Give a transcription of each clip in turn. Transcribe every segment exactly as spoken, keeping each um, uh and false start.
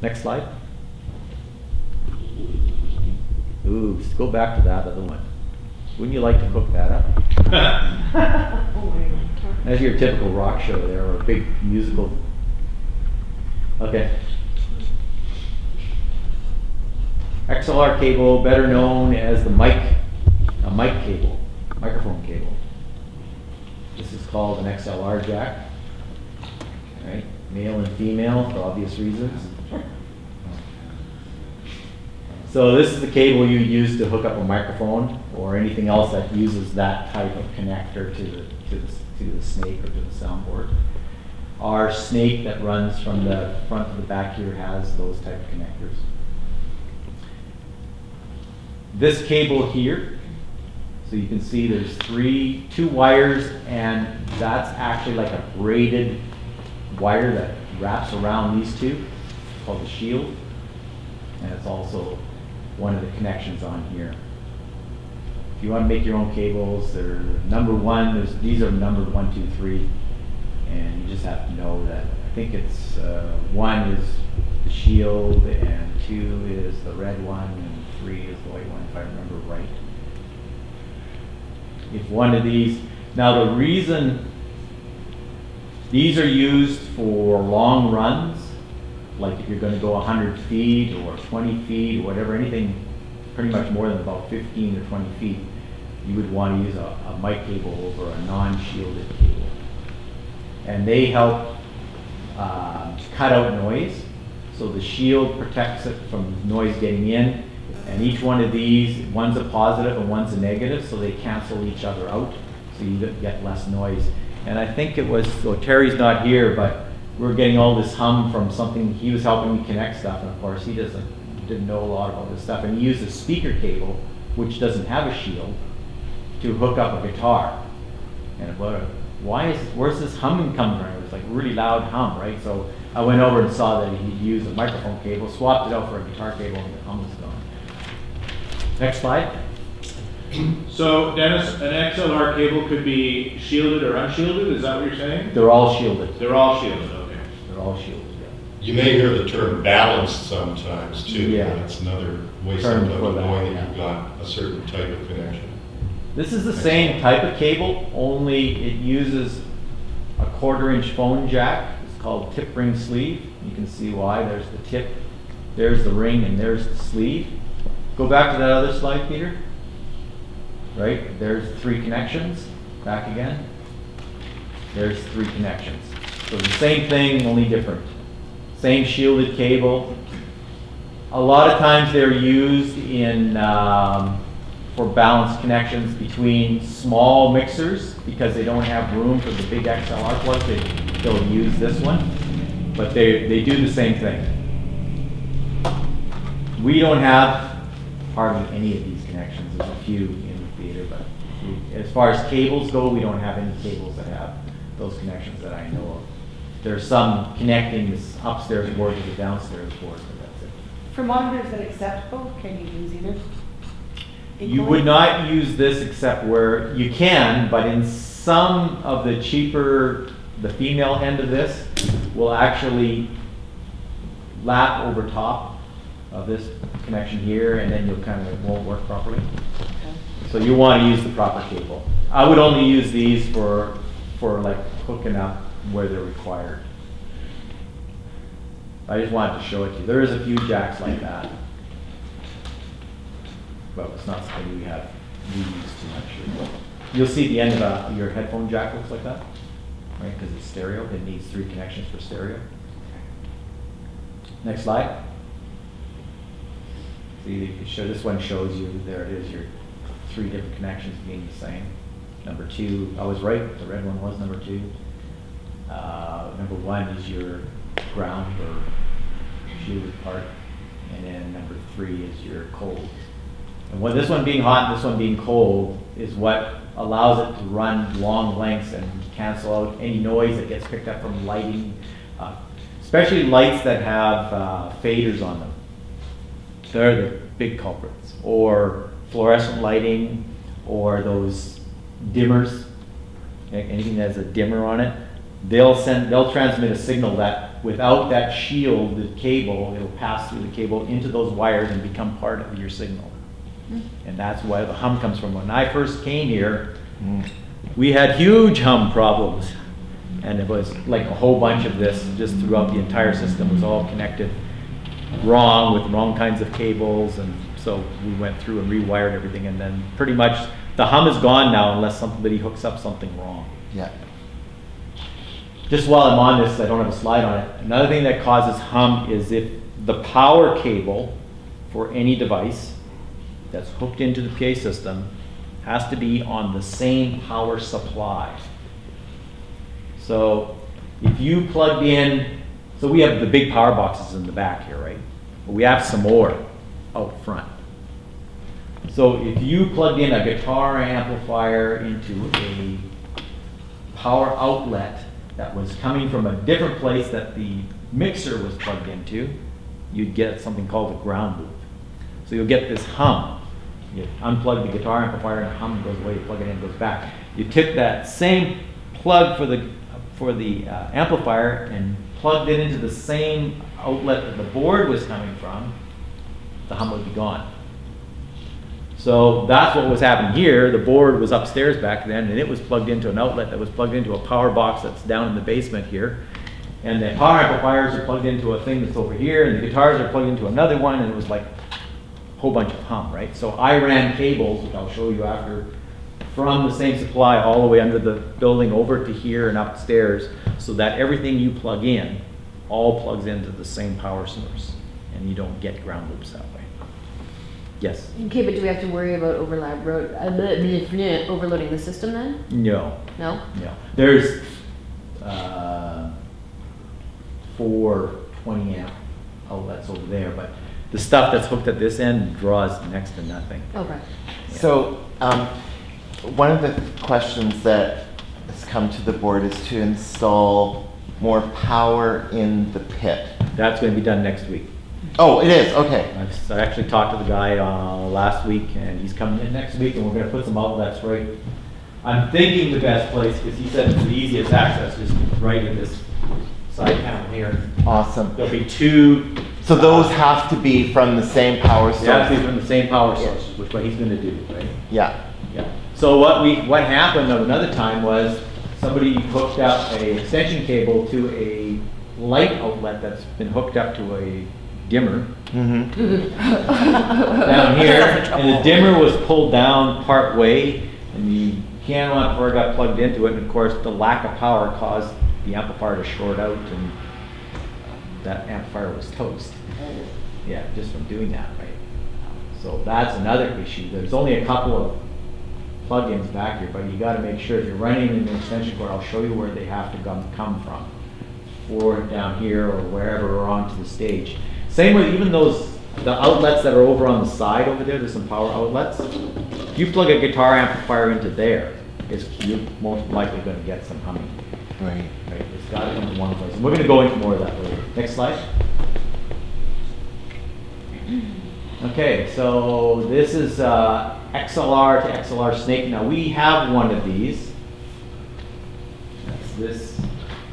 Next slide. Ooh, just go back to that other one. Wouldn't you like to hook that up? That's your typical rock show there, or a big musical. Okay. X L R cable, better known as the mic, a mic cable, microphone cable. This is called an X L R jack. All right, male and female for obvious reasons. So this is the cable you use to hook up a microphone or anything else that uses that type of connector to the, to the, to the snake or to the soundboard. Our snake that runs from the front to the back here has those type of connectors. This cable here, so you can see there's three, two wires, and that's actually like a braided wire that wraps around these two. It's called the shield, and it's also one of the connections on here. If you want to make your own cables, they're number one. There's, these are numbered one, two, three, and you just have to know that. I think it's uh, one is the shield, and two is the red one, and three is the white one, if I remember right. If one of these, now the reason these are used for long runs, like if you're going to go one hundred feet or twenty feet or whatever, anything pretty much more than about fifteen or twenty feet, you would want to use a, a mic cable over a non-shielded cable. And they help uh, cut out noise. So the shield protects it from noise getting in. And each one of these, one's a positive and one's a negative, so they cancel each other out, so you get less noise. And I think it was, so Terry's not here, but we're getting all this hum from something. He was helping me connect stuff, and of course he doesn't didn't know a lot about this stuff. And he used a speaker cable, which doesn't have a shield, to hook up a guitar. And about why is where's this humming coming from? It was like really loud hum, right? So I went over and saw that he used a microphone cable, swapped it out for a guitar cable, and the hum was gone. Next slide. So, Dennis, an X L R cable could be shielded or unshielded, is that what you're saying? They're all shielded. They're all shielded, okay. They're all shielded, yeah. You may hear the term balanced sometimes too. Yeah. That's another way Term sometimes for of that, knowing yeah. that you've got a certain type of connection. This is the same type of cable, only it uses a quarter inch phone jack. It's called tip ring sleeve. You can see why. There's the tip, there's the ring, and there's the sleeve. Go back to that other slide, Peter. Right, there's three connections. Back again. There's three connections. So the same thing, only different. Same shielded cable. A lot of times they're used in um, for balanced connections between small mixers because they don't have room for the big X L R plugs. They, they'll use this one, but they they do the same thing. We don't have hardly any of these connections. There's a few in the theater, but we, as far as cables go, we don't have any cables that have those connections that I know of. There's some connecting this upstairs board to the downstairs board, but that's it. For monitors that accept both, can you use either? You Equally? would not use this except where you can, but in some of the cheaper, the female end of this will actually lap over top of this connection here, and then you'll kind of, it won't work properly. Okay. So you want to use the proper cable. I would only use these for, for like hooking up where they're required. I just wanted to show it to you. There is a few jacks like that, but it's not something we have we use too much. You'll see the end of a, your headphone jack looks like that, right? Because it's stereo. It needs three connections for stereo. Next slide. See, you can show, this one shows you, there it is, your three different connections being the same. Number two, I was right, the red one was number two. Uh, number one is your ground or shielded part, and then number three is your cold. And what this one being hot and this one being cold is what allows it to run long lengths and cancel out any noise that gets picked up from lighting, uh, especially lights that have uh, faders on them. They're the big culprits. Or fluorescent lighting, or those dimmers, anything that has a dimmer on it. They'll send, they'll transmit a signal that that without that shielded cable, it'll pass through the cable into those wires and become part of your signal. And that's why the hum comes from. When I first came here, we had huge hum problems. And it was like a whole bunch of this just throughout the entire system. It was all connected wrong with wrong kinds of cables. And so we went through and rewired everything. And then pretty much the hum is gone now unless somebody hooks up something wrong. Yeah. Just while I'm on this, I don't have a slide on it. Another thing that causes hum is if the power cable for any device that's hooked into the P A system has to be on the same power supply. So if you plug in, so we have the big power boxes in the back here, right? But we have some more out front. So if you plugged in a guitar amplifier into a power outlet that was coming from a different place that the mixer was plugged into, you'd get something called a ground loop. So you'll get this hum. You unplug the guitar amplifier and the hum goes away, you plug it in, it goes back. You took that same plug for the, for the uh, amplifier and plugged it into the same outlet that the board was coming from, the hum would be gone. So that's what was happening here. The board was upstairs back then and it was plugged into an outlet that was plugged into a power box that's down in the basement here. And the power amplifiers are plugged into a thing that's over here and the guitars are plugged into another one, and it was like whole bunch of hum, right? So I ran cables, which I'll show you after, from the same supply all the way under the building over to here and upstairs, so that everything you plug in all plugs into the same power source, and you don't get ground loops that way. Yes? Okay, but do we have to worry about overlap, ro- uh, overloading the system then? No. No? No. There's uh, four twenty amp outlets over there, but the stuff that's hooked at this end draws next to nothing. Okay. Yeah. So um, one of the questions that has come to the board is to install more power in the pit. That's going to be done next week. Oh, it is, okay. I've, I actually talked to the guy uh, last week, and he's coming in next week, and we're going to put some outlets right. I'm thinking the best place, because he said it's the easiest access, is right in this side panel here. Awesome. There'll be two. So those have to be from the same power source? They have to be from the same power source, which is what he's going to do, right? Yeah. Yeah. So what we what happened another time was somebody hooked up a extension cable to a light outlet that's been hooked up to a dimmer Mm-hmm. down here, and the dimmer was pulled down part way, and the piano amplifier got plugged into it, and of course the lack of power caused the amplifier to short out, and that amplifier was toast. Yeah, just from doing that, right? So that's another issue. There's only a couple of plug-ins back here, but you got to make sure if you're running an extension cord, I'll show you where they have to come, come from, or down here or wherever, or onto the stage. Same with even those, the outlets that are over on the side over there, there's some power outlets. If you plug a guitar amplifier into there, it's, you're most likely going to get some humming. Right. Right, it's got to come from one place. And we're going to go into more of that later. Next slide. Okay, so this is uh, X L R to X L R snake. Now we have one of these. That's this.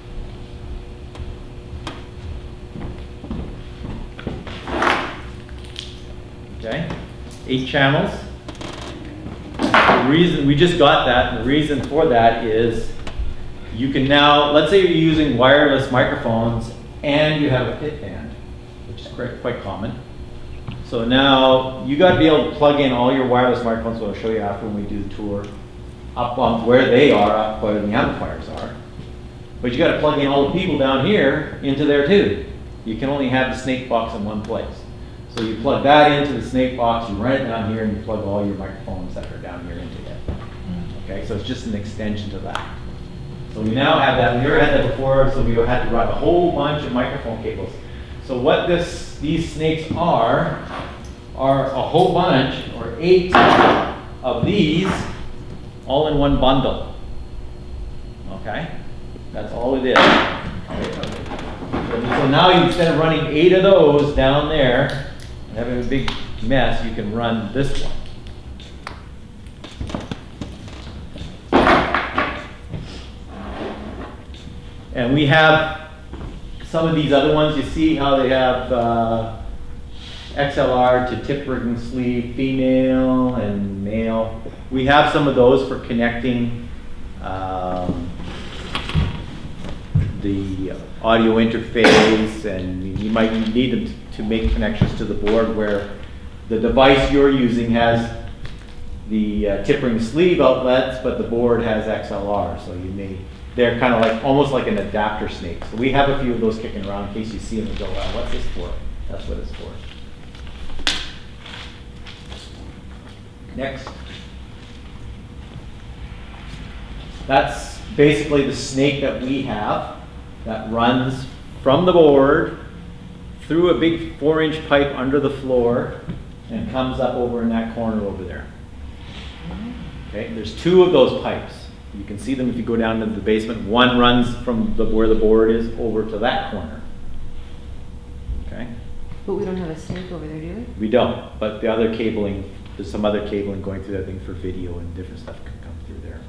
Okay, eight channels. The reason we just got that, and the reason for that is you can now, let's say you're using wireless microphones and you have a pit band, which is quite, quite common. So now you got to be able to plug in all your wireless microphones, which I'll show you after when we do the tour, up on where they are, up where the amplifiers are. But you got to plug in all the people down here into there too. You can only have the snake box in one place. So you plug that into the snake box, you run it down here, and you plug all your microphones that are down here into it. Okay, so it's just an extension to that. So we now have that. We never had that before, so we had to run a whole bunch of microphone cables. So what this, these snakes are, are a whole bunch, or eight of these, all in one bundle. Okay? That's all it is. So now instead of running eight of those down there, and having a big mess, you can run this one. And we have some of these other ones, you see how they have uh, X L R to tip ring sleeve, female and male. We have some of those for connecting um, the audio interface, and you might need them to make connections to the board where the device you're using has the uh, tip ring sleeve outlets, but the board has X L R, so you may, they're kind of like, almost like an adapter snake. So we have a few of those kicking around in case you see them and go, wow, what's this for? That's what it's for. Next. That's basically the snake that we have that runs from the board through a big four inch pipe under the floor and comes up over in that corner over there. Okay, there's two of those pipes. You can see them if you go down to the basement. One runs from the, where the board is over to that corner. Okay? But we don't have a snake over there, do we? We don't, but the other cabling, there's some other cabling going through that thing for video and different stuff can come through there.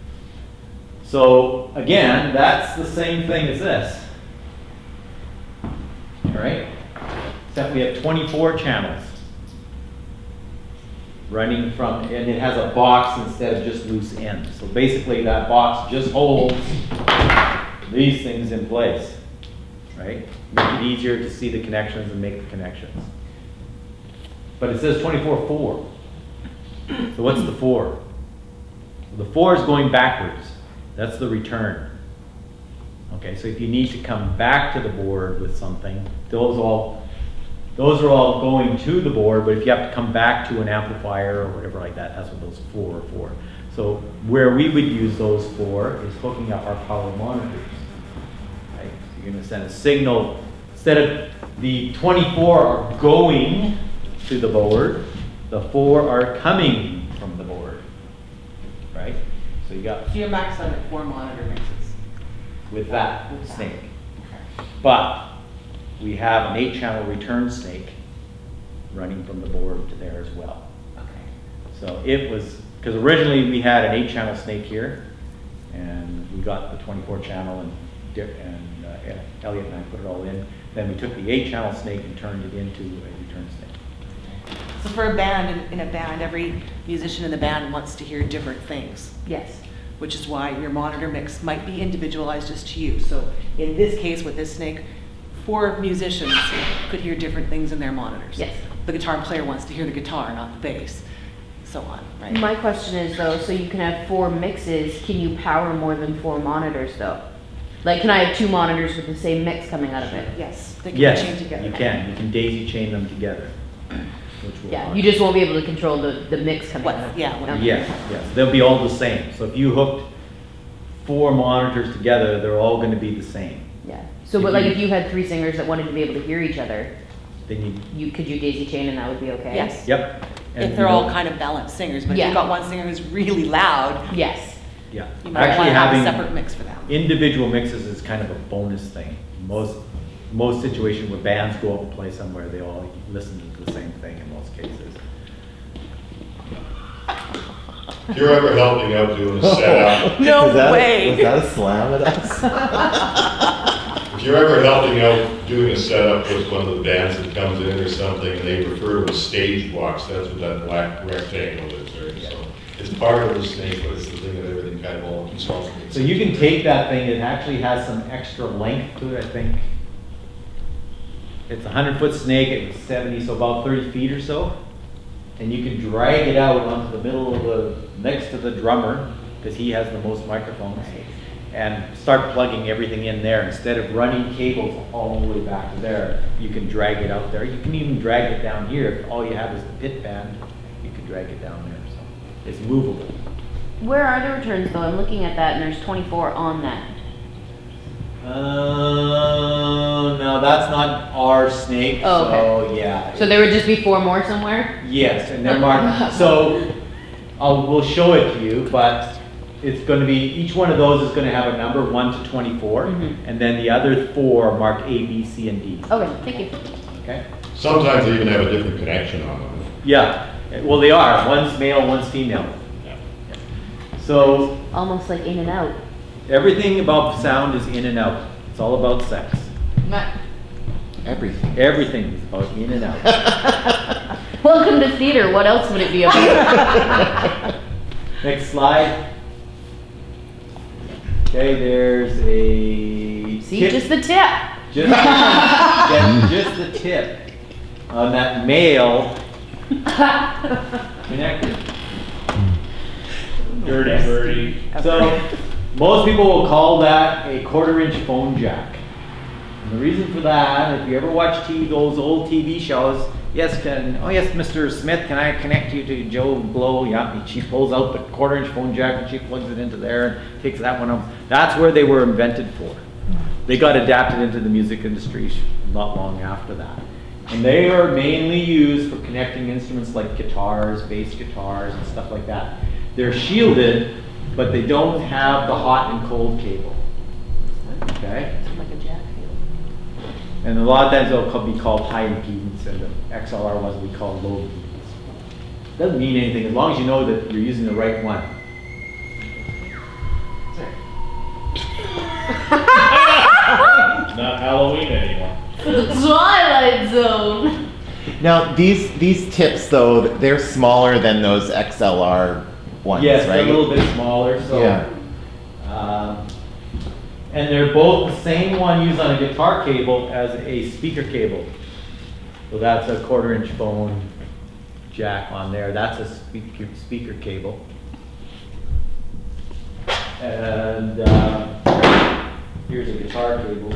So again, that's the same thing as this. All right? Except we have twenty-four channels running from, and it has a box instead of just loose ends. So basically that box just holds these things in place, right? Make it easier to see the connections and make the connections. But it says twenty-four four. So what's the four? The four is going backwards. That's the return. Okay, so if you need to come back to the board with something, those all Those are all going to the board, but if you have to come back to an amplifier or whatever like that, that's what those four are for. So where we would use those for is hooking up our power monitors. Right? So you're going to send a signal. Instead of the twenty-four are going to the board, the four are coming from the board. Right? So you got So you're maxed out at four monitor mixes. with that With that. snake. Okay. But we have an eight channel return snake running from the board to there as well. Okay. So it was, because originally we had an eight channel snake here, and we got the twenty-four channel, and, Dick and uh, Elliot and I put it all in. Then we took the eight channel snake and turned it into a return snake. So for a band, in, in a band, every musician in the band wants to hear different things. Yes. Which is why your monitor mix might be individualized just to you. So in this case with this snake, four musicians could hear different things in their monitors. Yes. The guitar player wants to hear the guitar, not the bass, so on, right? My question is though, so you can have four mixes, can you power more than four monitors though? Like, can I have two monitors with the same mix coming out of it? Yes, they can Yes, chain together. you can. You can daisy chain them together. Which will Yeah, you just won't be able to control the, the mix coming What- out of it. yeah, what- Okay. Yes, yes. They'll be all the same. So if you hooked four monitors together, they're all going to be the same. Yeah. So, If but like you- if you had three singers that wanted to be able to hear each other, Then you, you could you daisy chain and that would be okay? Yes. yep. And If they're you all know- kind of balanced singers, but if Yeah. you've got one singer who's really loud, Yes. Yeah. you might want Actually to have a having separate mix for them. individual mixes is kind of a bonus thing. Most most situations where bands go up and play somewhere, they all listen to the same thing in most cases. If you're ever helping out doing a setup, No Was that a- way. Was that a slam at us? if you're ever helping out doing a setup with one of the bands that comes in or something, and they refer to a stage box, that's what that black rectangle is, right? So it's part of the snake, but it's the thing that everything kind of all consolidates. So you can take that thing, it actually has some extra length to it, I think. It's a hundred foot snake, it's seventy, so about thirty feet or so. And you can drag it out onto the middle of the, next to the drummer, because he has the most microphones, and start plugging everything in there. Instead of running cables all the way back to there, you can drag it out there. You can even drag it down here. If all you have is the pit band, you can drag it down there, so it's movable. Where are the returns though? I'm looking at that and there's twenty-four on that. Uh, no, that's not our snake, Oh, so yeah. So there would just be four more somewhere? Yes, and they're marked. So I'll, we'll show it to you, but it's going to be, each one of those is going to have a number, one to twenty-four, Mhm. and then the other four are marked A, B, C, and D. Okay, thank you. Okay? Sometimes they even have a different connection on them. Yeah, well, they are. One's male, one's female. So Almost like in and out. everything about sound is in and out. It's all about sex. Everything. Everything is about in and out. Welcome to theater. What else would it be about? Next slide. Okay, there's a See, tip. just the tip. Just, yeah, just the tip on that male connector. Dirty birdie. So, most people will call that a quarter inch phone jack. And the reason for that, if you ever watch T V, those old T V shows, yes, can, oh yes, Mister Smith, can I connect you to Joe Blow? Yeah, and she pulls out the quarter inch phone jack and she plugs it into there and takes that one home. That's where they were invented for. They got adapted into the music industry not long after that. And they are mainly used for connecting instruments like guitars, bass guitars, and stuff like that. They're shielded, but they don't have the hot and cold cable. Okay? Like a jack field. And a lot of times they'll be called high impedance, and the X L R ones will be called low impedance. Doesn't mean anything as long as you know that you're using the right one. Not Halloween anymore. Twilight Zone. Now, these these tips, though, they're smaller than those X L R ones, Yes, right? they're a little bit smaller. So, Yeah. um, and they're both the same one used on a guitar cable as a speaker cable. So that's a quarter inch phone jack on there. That's a speaker, speaker cable. And uh, here's a guitar cable.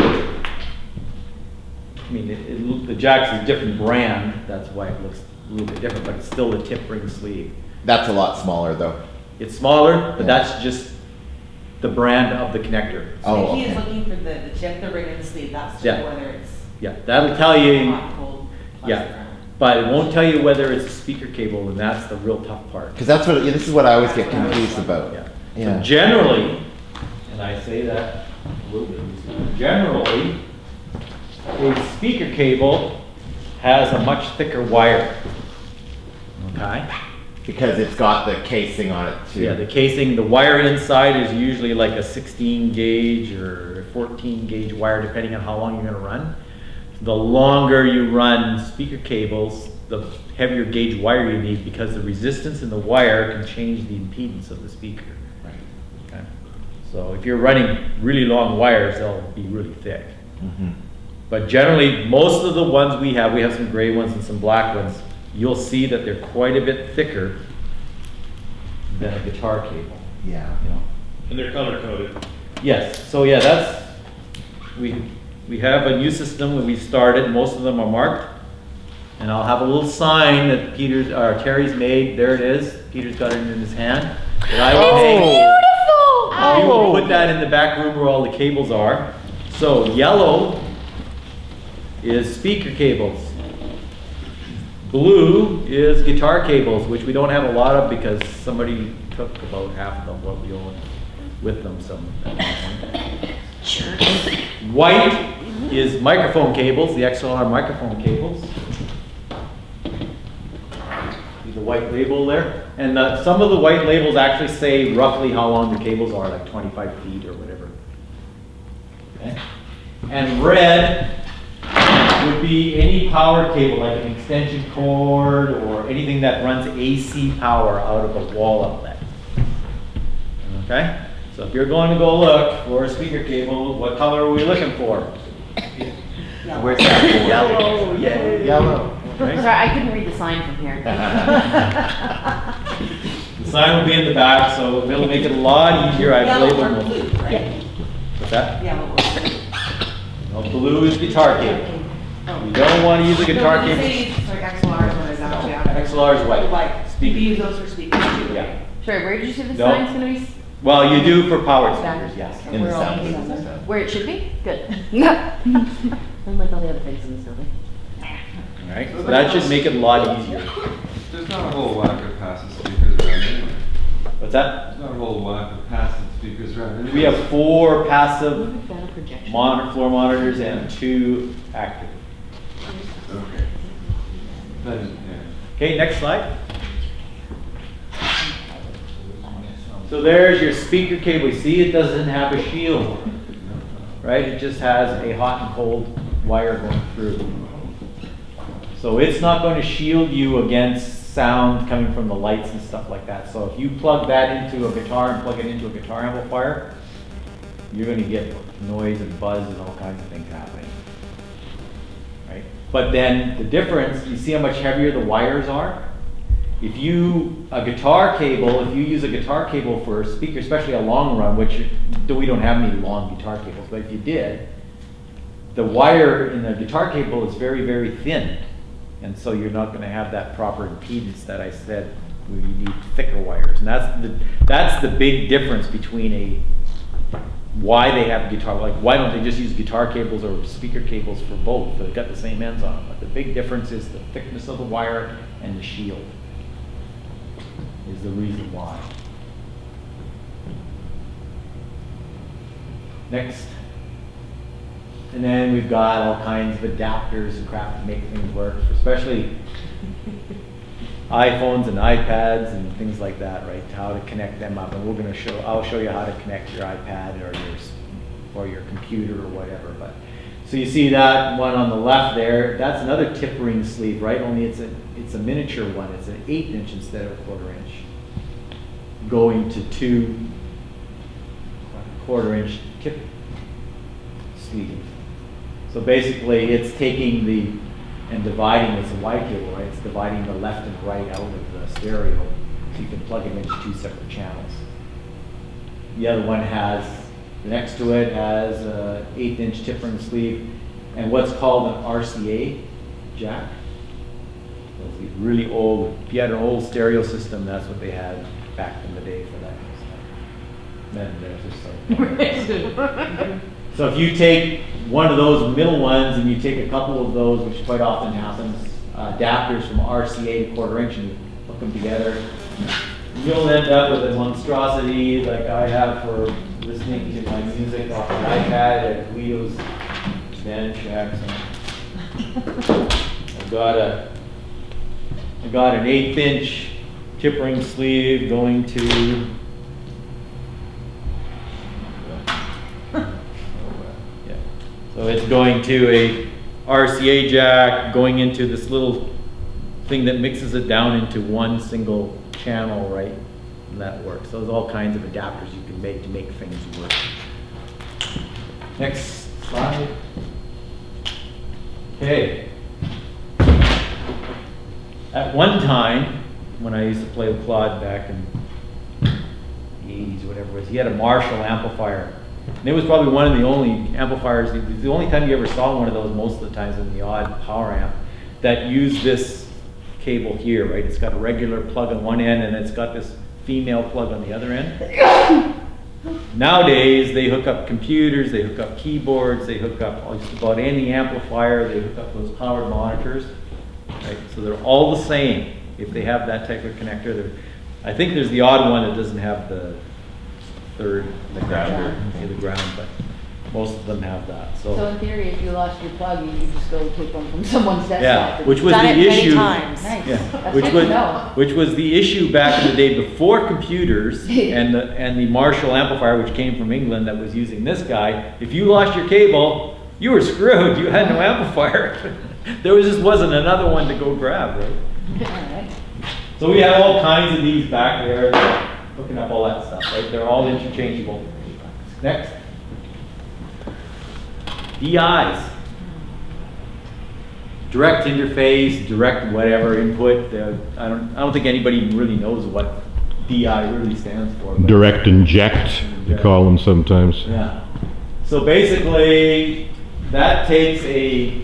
I mean, it, it, the jack's a different brand. That's why it looks a little bit different, but it's still the tip ring sleeve. That's a lot smaller, though. It's smaller, but Yeah. that's just the brand of the connector. Oh, He is okay. looking for the, the tip, the ring, and the sleeve. That's Yeah. whether it's Yeah, that'll tell you. hot, cold, Yeah, plastic. but it won't tell you whether it's a speaker cable, and that's the real tough part. Because that's what, yeah, this is what I always get confused about. Yeah. Yeah. So generally, and I say that a little bit, generally, a speaker cable has a much thicker wire. Okay? Because it's got the casing on it, too. Yeah, the casing, the wire inside is usually like a sixteen gauge or fourteen gauge wire, depending on how long you're going to run. The longer you run speaker cables, the heavier gauge wire you need, because the resistance in the wire can change the impedance of the speaker. Okay? So if you're running really long wires, they'll be really thick. Mhm. But generally, most of the ones we have, we have some gray ones and some black ones, you'll see that they're quite a bit thicker than a guitar cable. Yeah. You know. And they're color coded. Yes, so yeah, that's, we, we have a new system that we started, most of them are marked. And I'll have a little sign that Peter's, or Terry's made, there it is, Peter's got it in his hand. That I will hang. Beautiful. We will put that in the back room where all the cables are. So yellow is speaker cables. Blue is guitar cables, which we don't have a lot of because somebody took about half of what we own with them. So white is microphone cables, the X L R microphone cables. See the white label there? And uh, some of the white labels actually say roughly how long the cables are, like twenty-five feet or whatever. Okay. And red would be any power cable, like an extension cord or anything that runs A C power out of a wall outlet. Okay? So if you're going to go look for a speaker cable, what color are we looking for? Where's that for? Yellow, yay! Yellow. Right? Sorry, I couldn't read the sign from here. The sign will be in the back, so it'll make it a lot easier. I've Yellow labeled or them. blue, right? What's that? Yellow or blue. No, blue is guitar cable. You don't want to use a guitar No, when you cable. say it's like X L Rs, what is that? No, Yeah. X L R is white. White. You Speaker. can use those for speakers too. Yeah. Sorry, where did you say the No. sign's gonna be? Well, you do for power speakers, yes. In the We're all sound using booth. them. Where it should be? Good. Unlike all the other things in this building. All right, so that should make it a lot easier. There's not a whole whack of passive speakers around anyway. What's that? There's not a whole whack of passive speakers around anyway. We have four passive We've got a projection. monitor, floor monitors and two active. Okay. Then, yeah. Okay, next slide. So there's your speaker cable. You see, it doesn't have a shield. right? It just has a hot and cold wire going through. So it's not going to shield you against sound coming from the lights and stuff like that. So if you plug that into a guitar and plug it into a guitar amplifier, you're going to get noise and buzz and all kinds of things happening, right? But then the difference, you see how much heavier the wires are? If you, a guitar cable, if you use a guitar cable for a speaker, especially a long run, which we don't have any long guitar cables, but if you did, the wire in the guitar cable is very, very thin. And so you're not going to have that proper impedance that I said where you need thicker wires. And that's the, that's the big difference between a, why they have guitar, like why don't they just use guitar cables or speaker cables for both? They've got the same ends on them. But the big difference is the thickness of the wire and the shield is the reason why. Next. And then we've got all kinds of adapters and crap to make things work, especially iPhones and iPads and things like that, right? How to connect them up. And we're going to show, I'll show you how to connect your iPad or your, or your computer or whatever. But so you see that one on the left there, that's another tip ring sleeve, right? Only it's a, it's a miniature one. It's an eighth inch instead of a quarter inch. Going to two quarter inch tip sleeves. So basically it's taking the, and dividing, it's a Y cable, right? It's dividing the left and right out of the stereo so you can plug it into two separate channels. The other one has, next to it has an eighth inch tip ring sleeve and what's called an R C A jack. Those these really old, if you had an old stereo system, that's what they had back in the day for that kind of stuff. Then there's just like, so if you take one of those middle ones and you take a couple of those, which quite often happens, uh, adapters from R C A to quarter inch and you hook them together, you'll end up with a monstrosity like I have for listening to my music off an iPad at Guido's band shack. So I've got a, I got an eighth inch tip ring sleeve going to So it's going to a R C A jack, going into this little thing that mixes it down into one single channel, right? And that works. So there's all kinds of adapters you can make to make things work. Next slide. Okay. At one time, when I used to play with Claude back in the eighties or whatever it was, he had a Marshall amplifier. And it was probably one of the only amplifiers, the only time you ever saw one of those, most of the times in the odd power amp, that used this cable here, right? It's got a regular plug on one end and it's got this female plug on the other end. Nowadays, they hook up computers, they hook up keyboards, they hook up just about any amplifier, they hook up those powered monitors, right? So they're all the same if they have that type of connector. They're, I think there's the odd one that doesn't have the third, the grounder, the ground, but most of them have that. So, So in theory, if you lost your plug, you could just go take one from someone's desktop. yeah, which was Done the it many issue. times. Nice. Yeah, That's which good was to know. which was the issue back in the day before computers and the and the Marshall amplifier, which came from England, that was using this guy. If you lost your cable, you were screwed. You had no amplifier. There was just wasn't another one to go grab, right? All right. So we have all kinds of these back there, hooking up all that stuff, right? They're all interchangeable. Next. D Is. Direct interface, direct whatever input. Uh, I don't I don't think anybody really knows what D I really stands for. but- Direct inject, they call them sometimes. Yeah. So basically, that takes a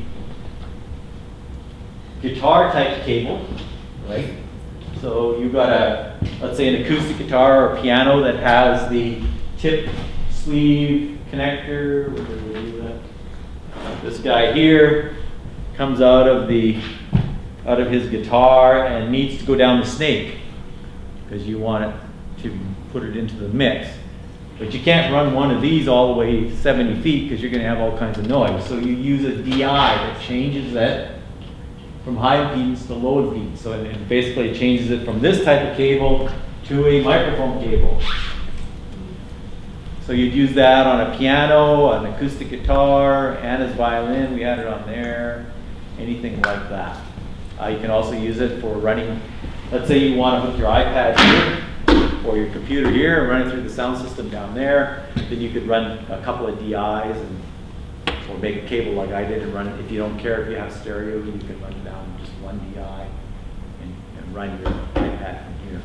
guitar type cable, right? So you've got a, let's say an acoustic guitar or piano that has the tip sleeve connector. Where did we do that? This guy here comes out of the, out of his guitar and needs to go down the snake because you want it to put it into the mix. But you can't run one of these all the way seventy feet because you're going to have all kinds of noise. So you use a D I that changes that from high impedance to low impedance. So it, it basically changes it from this type of cable to a microphone cable. So So you'd use that on a piano, an acoustic guitar, Anna's violin, we had it on there, anything like that. Uh, you can also use it for running, let's say you want to hook your iPad here, or your computer here, and run it through the sound system down there. Then you could run a couple of D Is, and, or make a cable like I did and run it. If you don't care if you have stereo, you can run it down just one D I and, and run your iPad from here.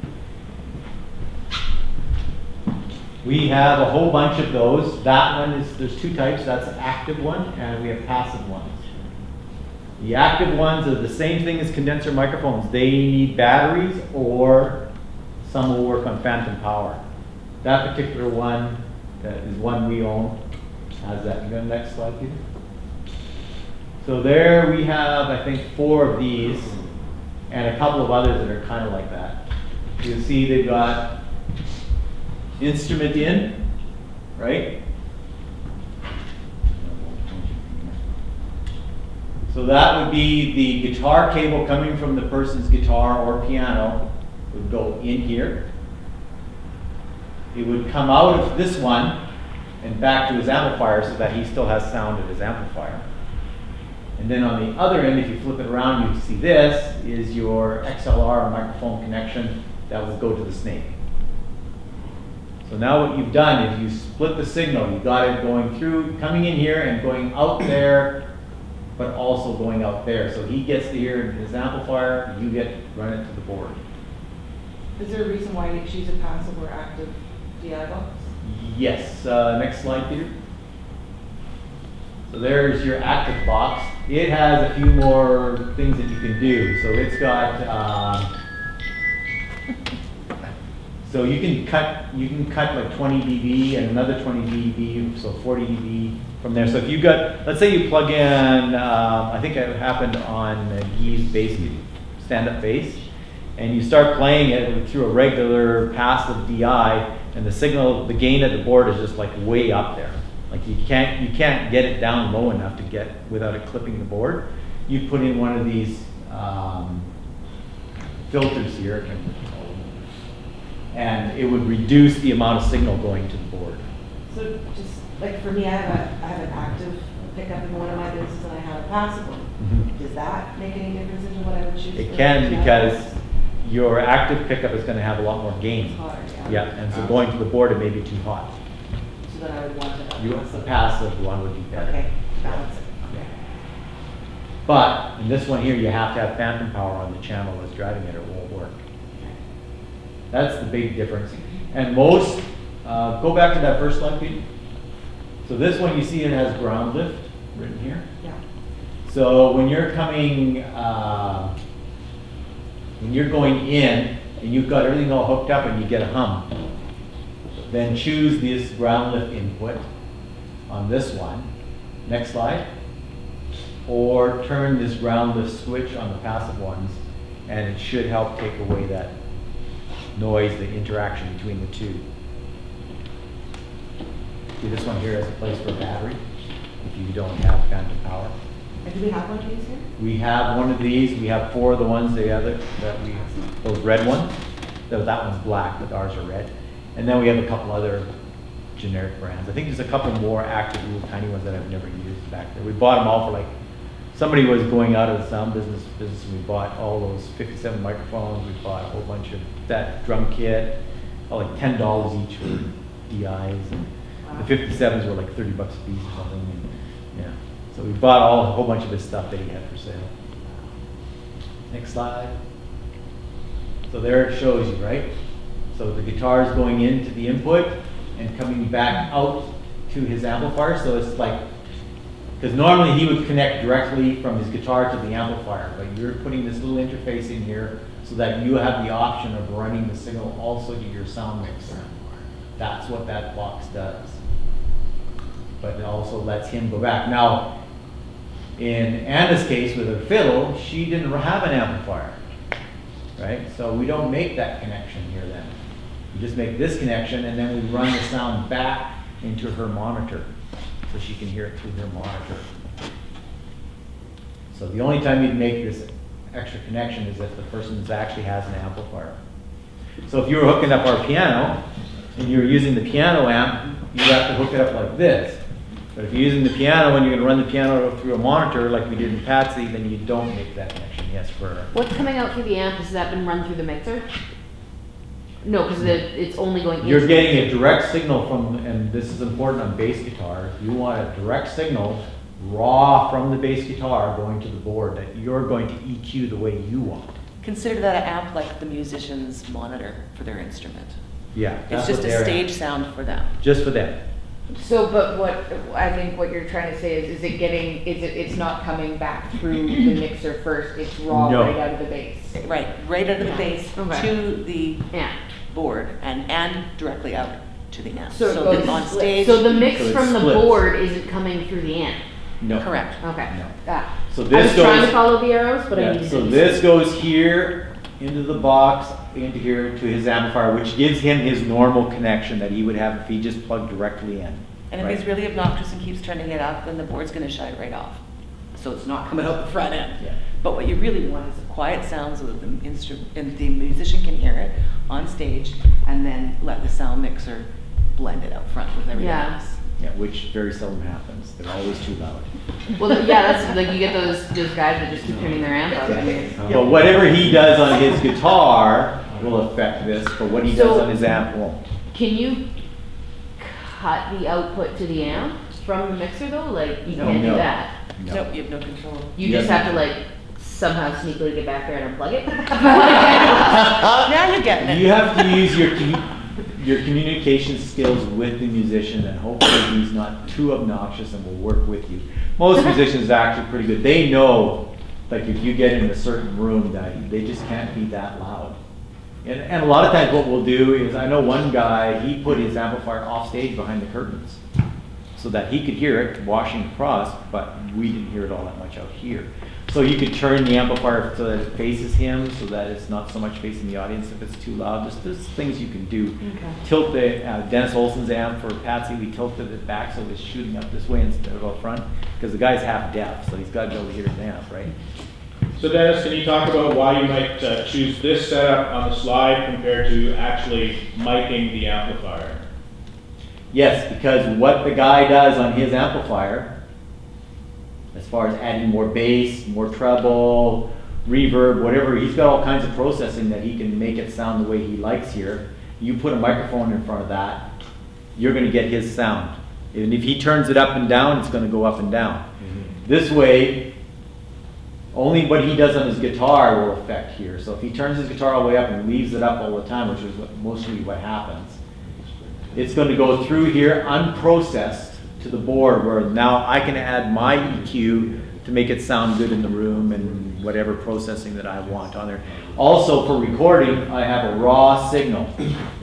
We have a whole bunch of those. That one is, there's two types. That's an active one, and we have passive ones. The active ones are the same thing as condenser microphones. They need batteries, or some will work on phantom power. That particular one that is one we own has that. You go to the next slide, Peter. So there we have, I think, four of these, and a couple of others that are kind of like that. You see they've got instrument in, right? So that would be the guitar cable coming from the person's guitar or piano would go in here. It would come out of this one and back to his amplifier so that he still has sound at his amplifier. And then on the other end, if you flip it around, you see this is your X L R or microphone connection that will go to the snake. So now what you've done is you split the signal. You've got it going through, coming in here and going out there, but also going out there. So he gets to hear his amplifier, you get to run it to the board. Is there a reason why you choose a passive or active D I box? Yes. Uh, next slide, Peter. So there's your active box. It has a few more things that you can do. So it's got, um, so you can cut, you can cut like twenty D B and another twenty D B, so forty D B from there. So if you've got, let's say you plug in, um, I think it happened on uh, Guy's bass, stand-up bass, and you start playing it through a regular passive D I, and the signal, the gain of the board is just like way up there. Like you can't, you can't get it down low enough to get, without it clipping the board. You put in one of these um, filters here, and it would reduce the amount of signal going to the board. So just like for me, I have a I have an active pickup in one of my businesses, and I have a passive one. Mm-hmm. Does that make any difference in what I would choose? It can, because your active pickup is going to have a lot more gain. Hotter, yeah. Yeah, and so going to the board, it may be too hot. So then I would want to. You, the passive one would be better. Okay, balance it. Okay. But in this one here, you have to have phantom power on the channel that's driving it, or it won't work. That's the big difference. And most, uh, go back to that first slide, Pete. So this one, you see it has ground lift written here. Yeah. So when you're coming, uh, when you're going in and you've got everything all hooked up and you get a hum, then choose this ground lift input on this one. Next slide. Or turn this ground lift switch on the passive ones, and it should help take away that noise, the interaction between the two. See, this one here has a place for a battery if you don't have phantom power. And do we have one of these here? We have one of these. We have four of the ones the other that we, those red ones. That that one's black, but ours are red. And then we have a couple other generic brands. I think there's a couple more active little tiny ones that I've never used back there. We bought them all for like, somebody was going out of the sound business, business and we bought all those fifty-seven microphones. We bought a whole bunch of that drum kit, oh, like ten dollars each for D Is. And wow. The fifty-sevens were like thirty bucks a piece or something. And, yeah. So we bought all a whole bunch of his stuff that he had for sale. Next slide. So there it shows you, right? So the guitar is going into the input and coming back out to his amplifier. So it's like, because normally he would connect directly from his guitar to the amplifier, but you're putting this little interface in here so that you have the option of running the signal also to your sound mixer. That's what that box does. But it also lets him go back. Now, in Anna's case with her fiddle, she didn't have an amplifier, right? So we don't make that connection here then. We just make this connection, and then we run the sound back into her monitor so she can hear it through her monitor. So the only time you'd make this extra connection is if the person actually has an amplifier. So if you were hooking up our piano, and you're using the piano amp, you have to hook it up like this. But if you're using the piano and you're gonna run the piano through a monitor like we did in Patsy, then you don't make that connection, yes, for. What's coming out through the amp, has that been run through the mixer? No, because it's only going into. You're getting a direct signal from, and this is important on bass guitar, you want a direct signal, raw from the bass guitar going to the board that you're going to E Q the way you want. Consider that an amp like the musician's monitor for their instrument. Yeah. It's that's just what a they're stage at. sound for them. Just for them. So, but what, I think what you're trying to say is, is it getting, is it, it's not coming back through the mixer first, it's raw No. right out of the bass? Right, right out of the bass Okay. to the Yeah. board and, and directly out to the amp. So it that goes on split. stage. So the mix So it from the splits. board isn't coming through the amp? No. Correct. Okay. No. Ah. So I this was trying goes, to follow the arrows, but I yeah, needed to. so be this certain. goes here into the box, into here to his amplifier, which gives him his normal connection that he would have if he just plugged directly in. And if right? he's really obnoxious and keeps turning it up, then the board's gonna shut it right off. So it's not coming out the front end. Yeah. But what you really want is a quiet sound so that the instrument, and the musician can hear it on stage, and then let the sound mixer blend it out front with everything Yeah. else. Yeah, which very seldom happens. They're always too loud. Well, th- yeah, that's, like, you get those, those guys that just keep turning their amp up. But whatever he does on his guitar will affect this, but what he does So- on his amp won't. Can you cut the output to the amp from the mixer though? Like, you No. can't do No. that. No. Nope, you have no control. You Yeah. just have to like somehow sneakily get back there and unplug it. Now you're getting it. You have to use your commu- your communication skills with the musician, and hopefully he's not too obnoxious and will work with you. Most musicians are actually pretty good. They know, like if you get in a certain room, that they just can't be that loud. And, and a lot of times what we'll do is, I know one guy, he put his amplifier off stage behind the curtains so that he could hear it washing across, but we didn't hear it all that much out here. So you could turn the amplifier so that it faces him, so that it's not so much facing the audience if it's too loud. There's, there's things you can do. Okay. Tilt the, uh, Dennis Olson's amp for Patsy, we tilted it back so it's shooting up this way instead of out front, because the guy's half deaf, so he's got to be able to hear his amp, right? So Dennis, can you talk about why you might uh, choose this setup on the slide compared to actually miking the amplifier? Yes, because what the guy does on his amplifier, as far as adding more bass, more treble, reverb, whatever, he's got all kinds of processing that he can make it sound the way he likes here. You put a microphone in front of that, you're going to get his sound. And if he turns it up and down, it's going to go up and down. Mm-hmm. This way, only what he does on his guitar will affect here. So if he turns his guitar all the way up and leaves it up all the time, which is what, mostly what happens, it's going to go through here unprocessed to the board, where now I can add my E Q to make it sound good in the room and whatever processing that I want on there. Also for recording, I have a raw signal.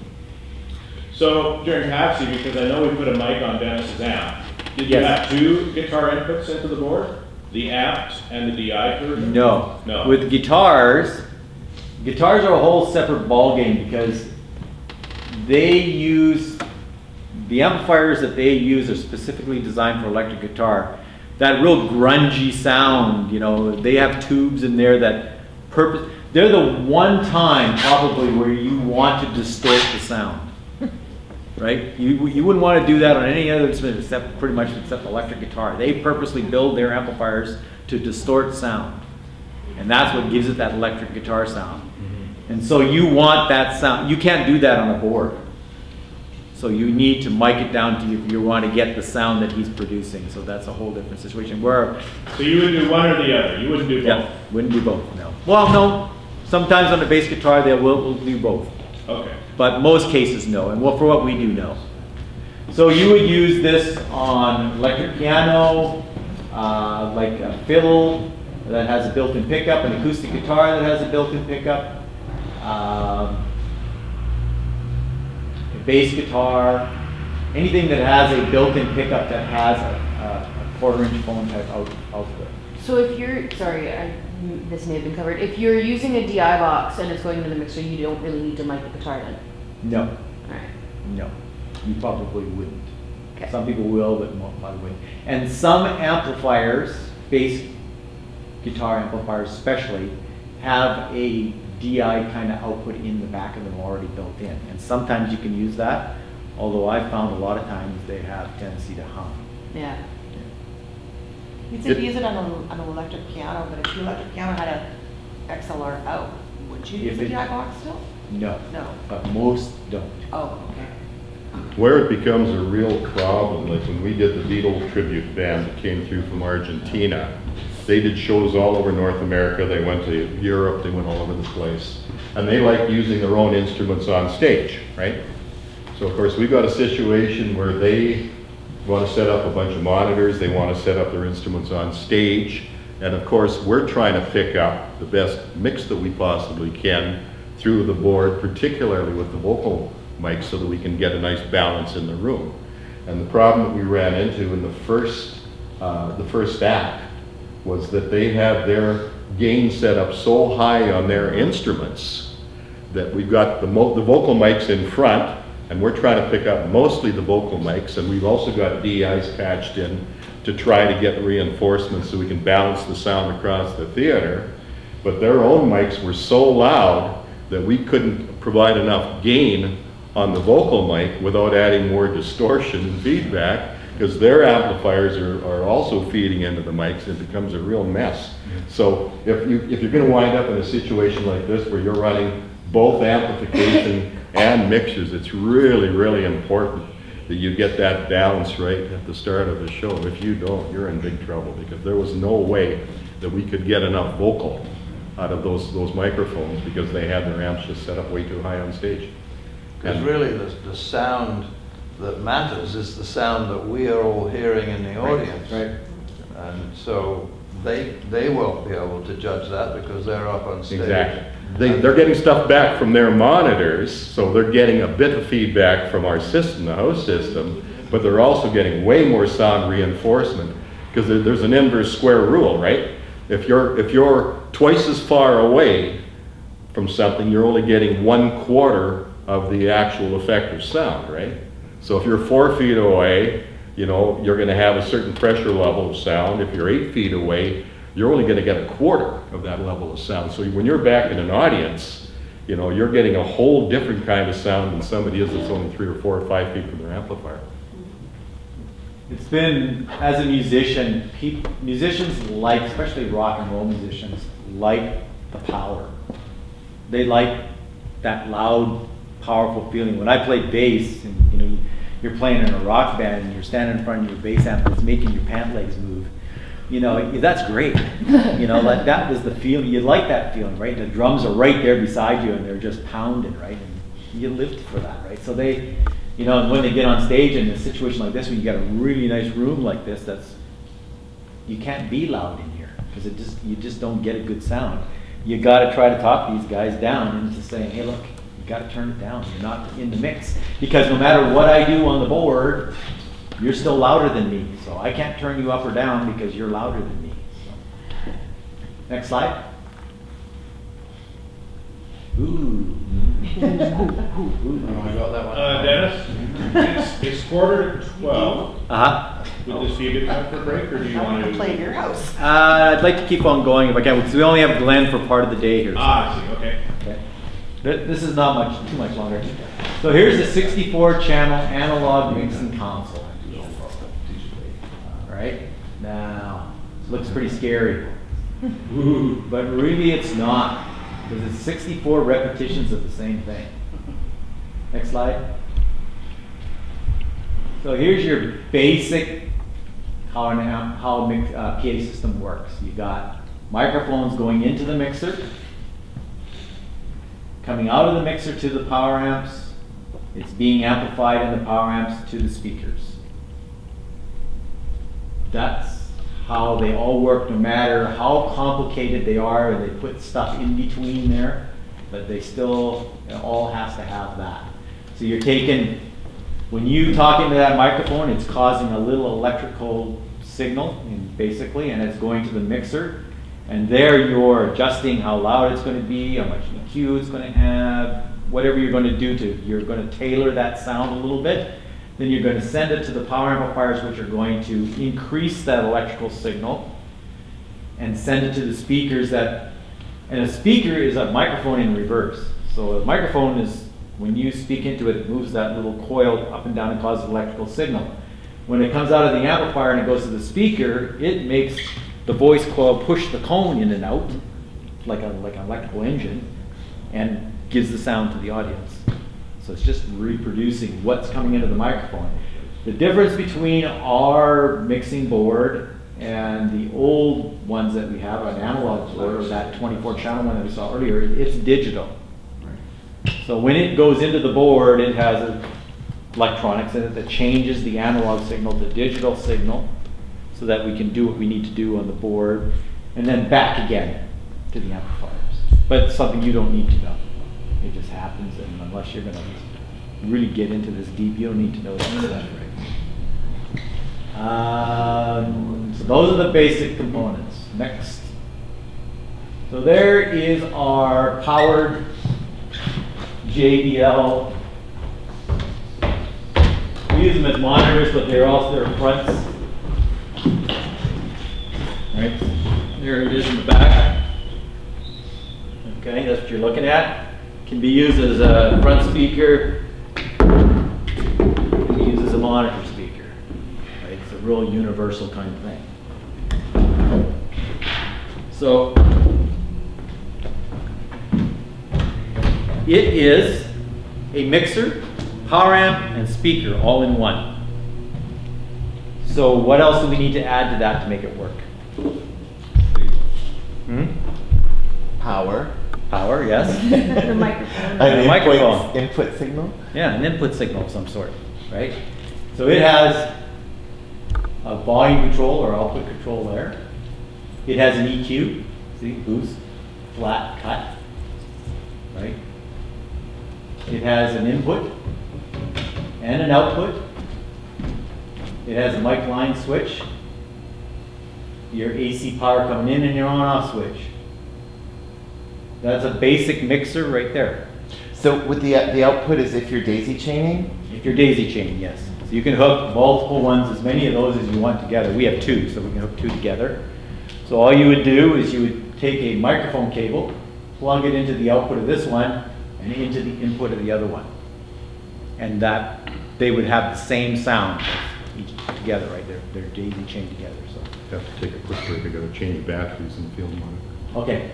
So during Patsy, because I know we put a mic on Dennis's amp, did you Yes. have two guitar inputs into the board? The amp and the D I version? No. No. With guitars, guitars are a whole separate ballgame because they use, the amplifiers that they use are specifically designed for electric guitar. That real grungy sound, you know, they have tubes in there that purpose, they're the one time probably where you want to distort the sound. Right? You, you wouldn't want to do that on any other instrument except pretty much except electric guitar. They purposely build their amplifiers to distort sound. And that's what gives it that electric guitar sound. Mm-hmm. And so you want that sound. You can't do that on a board. So you need to mic it down to you if you want to get the sound that he's producing. So that's a whole different situation. Where, So you would do one or the other? You wouldn't do both? yeah, wouldn't do both, no. Well, no. Sometimes on the bass guitar they will, will do both. Okay. But most cases, no, and well, for what we do, no. So you would use this on electric piano, uh, like a fiddle that has a built-in pickup, an acoustic guitar that has a built-in pickup, um, a bass guitar, anything that has a built-in pickup that has a, a quarter-inch phone type out, output. So if you're, sorry, I, this may have been covered. If you're using a D I box and it's going into the mixer, you don't really need to mic the guitar then? No, Alright. no, you probably wouldn't. Okay. Some people will, but most probably wouldn't. And some amplifiers, bass guitar amplifiers especially, have a D I kind of output in the back of them already built in. And sometimes you can use that, although I've found a lot of times they have tendency to hum. Yeah. You'd say use it on, a, on an electric piano, but if the electric piano had a X L R out, would you use If the it- D I box still? No. No. But most don't. Oh, okay. Where it becomes a real problem, like when we did the Beatle tribute band that came through from Argentina, they did shows all over North America, they went to Europe, they went all over the place. And they like using their own instruments on stage, right? So of course we've got a situation where they want to set up a bunch of monitors, they want to set up their instruments on stage, and of course we're trying to pick up the best mix that we possibly can through the board, particularly with the vocal mics, so that we can get a nice balance in the room. And the problem that we ran into in the first, uh, the first act was that they had their gain set up so high on their instruments that we've got the, mo the vocal mics in front, and we're trying to pick up mostly the vocal mics, and we've also got D Is patched in to try to get reinforcements so we can balance the sound across the theater. But their own mics were so loud that we couldn't provide enough gain on the vocal mic without adding more distortion and feedback, because their amplifiers are, are also feeding into the mics, and it becomes a real mess. So if, you, if you're going to wind up in a situation like this where you're running both amplification and mixers, it's really, really important that you get that balance right at the start of the show. If you don't, you're in big trouble, because there was no way that we could get enough vocal out of those, those microphones, because they had their amps just set up way too high on stage. Because really the, the sound that matters is the sound that we are all hearing in the audience. Right. And so they, they won't be able to judge that because they're up on stage. Exactly. They, they're getting stuff back from their monitors, so they're getting a bit of feedback from our system, the host system, but they're also getting way more sound reinforcement, because there, there's an inverse square rule, right? If you're, if you're twice as far away from something, you're only getting one quarter of the actual effective sound, right? So if you're four feet away, you know, you're gonna have a certain pressure level of sound. If you're eight feet away, you're only gonna get a quarter of that level of sound. So when you're back in an audience, you know, you're getting a whole different kind of sound than somebody is that's only three or four or five feet from their amplifier. It's been, as a musician, peop musicians like, especially rock and roll musicians, like the power. They like that loud, powerful feeling. When I play bass, and you know, you're playing in a rock band and you're standing in front of your bass amp that's making your pant legs move, you know, that's great. You know, like that was the feeling. You like that feeling, right? The drums are right there beside you and they're just pounding, right? And you lived for that, right? So they, you know, and when they get on stage in a situation like this, when you got a really nice room like this, that's, you can't be loud in here because it just, you just don't get a good sound. You got to try to talk these guys down into saying, hey, look, you got to turn it down. You're not in the mix, because no matter what I do on the board, you're still louder than me. So I can't turn you up or down because you're louder than me. So. Next slide. Ooh. Oh, I got that one. Uh, Dennis, it's, it's quarter to twelve. Uh-huh. Would this be a good time for a break, or do you I want want to? to play at your house. Uh, I'd like to keep on going if I can, because we only have Glenn for part of the day here. So. Ah, I see, okay. Okay. Th- This is not much, too much longer. So here's a sixty-four channel analog mixing console. All right, now, it looks pretty scary, Ooh. but really it's not, because it's sixty-four repetitions of the same thing. Next slide. So here's your basic how an amp, how a mix, uh, P A system works. You got microphones going into the mixer, coming out of the mixer to the power amps. It's being amplified in the power amps to the speakers. That's how they all work, no matter how complicated they are, and they put stuff in between there, but they still, it all has to have that. So you're taking, when you talk into that microphone, it's causing a little electrical signal, and basically, and it's going to the mixer. And there you're adjusting how loud it's going to be, how much E Q it's going to have, whatever you're going to do to, you're going to tailor that sound a little bit. Then you're going to send it to the power amplifiers, which are going to increase that electrical signal and send it to the speakers that And a speaker is a microphone in reverse. So a microphone is, when you speak into it, it moves that little coil up and down and causes an electrical signal. When it comes out of the amplifier and it goes to the speaker, it makes the voice coil push the cone in and out, like a like an electrical engine, and gives the sound to the audience. So it's just reproducing what's coming into the microphone. The difference between our mixing board and the old ones that we have, an analog board, or that twenty-four channel one that we saw earlier, it's digital. So when it goes into the board, it has a electronics in it that changes the analog signal to digital signal so that we can do what we need to do on the board, and then back again to the amplifiers. But it's something you don't need to know. It just happens, and unless you're going to really get into this deep, you don't need to know that stuff, right? Um, so those are the basic components. Next. So there is our powered J B L. We use them as monitors, but they're also their fronts. Right? There it is in the back. Okay, that's what you're looking at. Can be used as a front speaker. Can be used as a monitor speaker. Right? It's a real universal kind of thing. So it is a mixer, power amp, and speaker all in one. So what else do we need to add to that to make it work? Hmm? Power. Power, yes. The microphone. An A input, microphone. input signal. Yeah, an input signal of some sort, right? So it has a volume control or output control there. It has an E Q, see, boost, flat, cut, right? It has an input and an output. It has a mic line switch, your A C power coming in, and your on-off switch. That's a basic mixer right there. So with the the output is if you're daisy chaining? If you're daisy chaining, yes. So you can hook multiple ones, as many of those as you want together. We have two, so we can hook two together. So all you would do is you would take a microphone cable, plug it into the output of this one, and into the input of the other one. And that, they would have the same sound each together, right? They're, they're daisy chained together, so. You have to take a quick break, I gotta change batteries in the field monitor. Okay.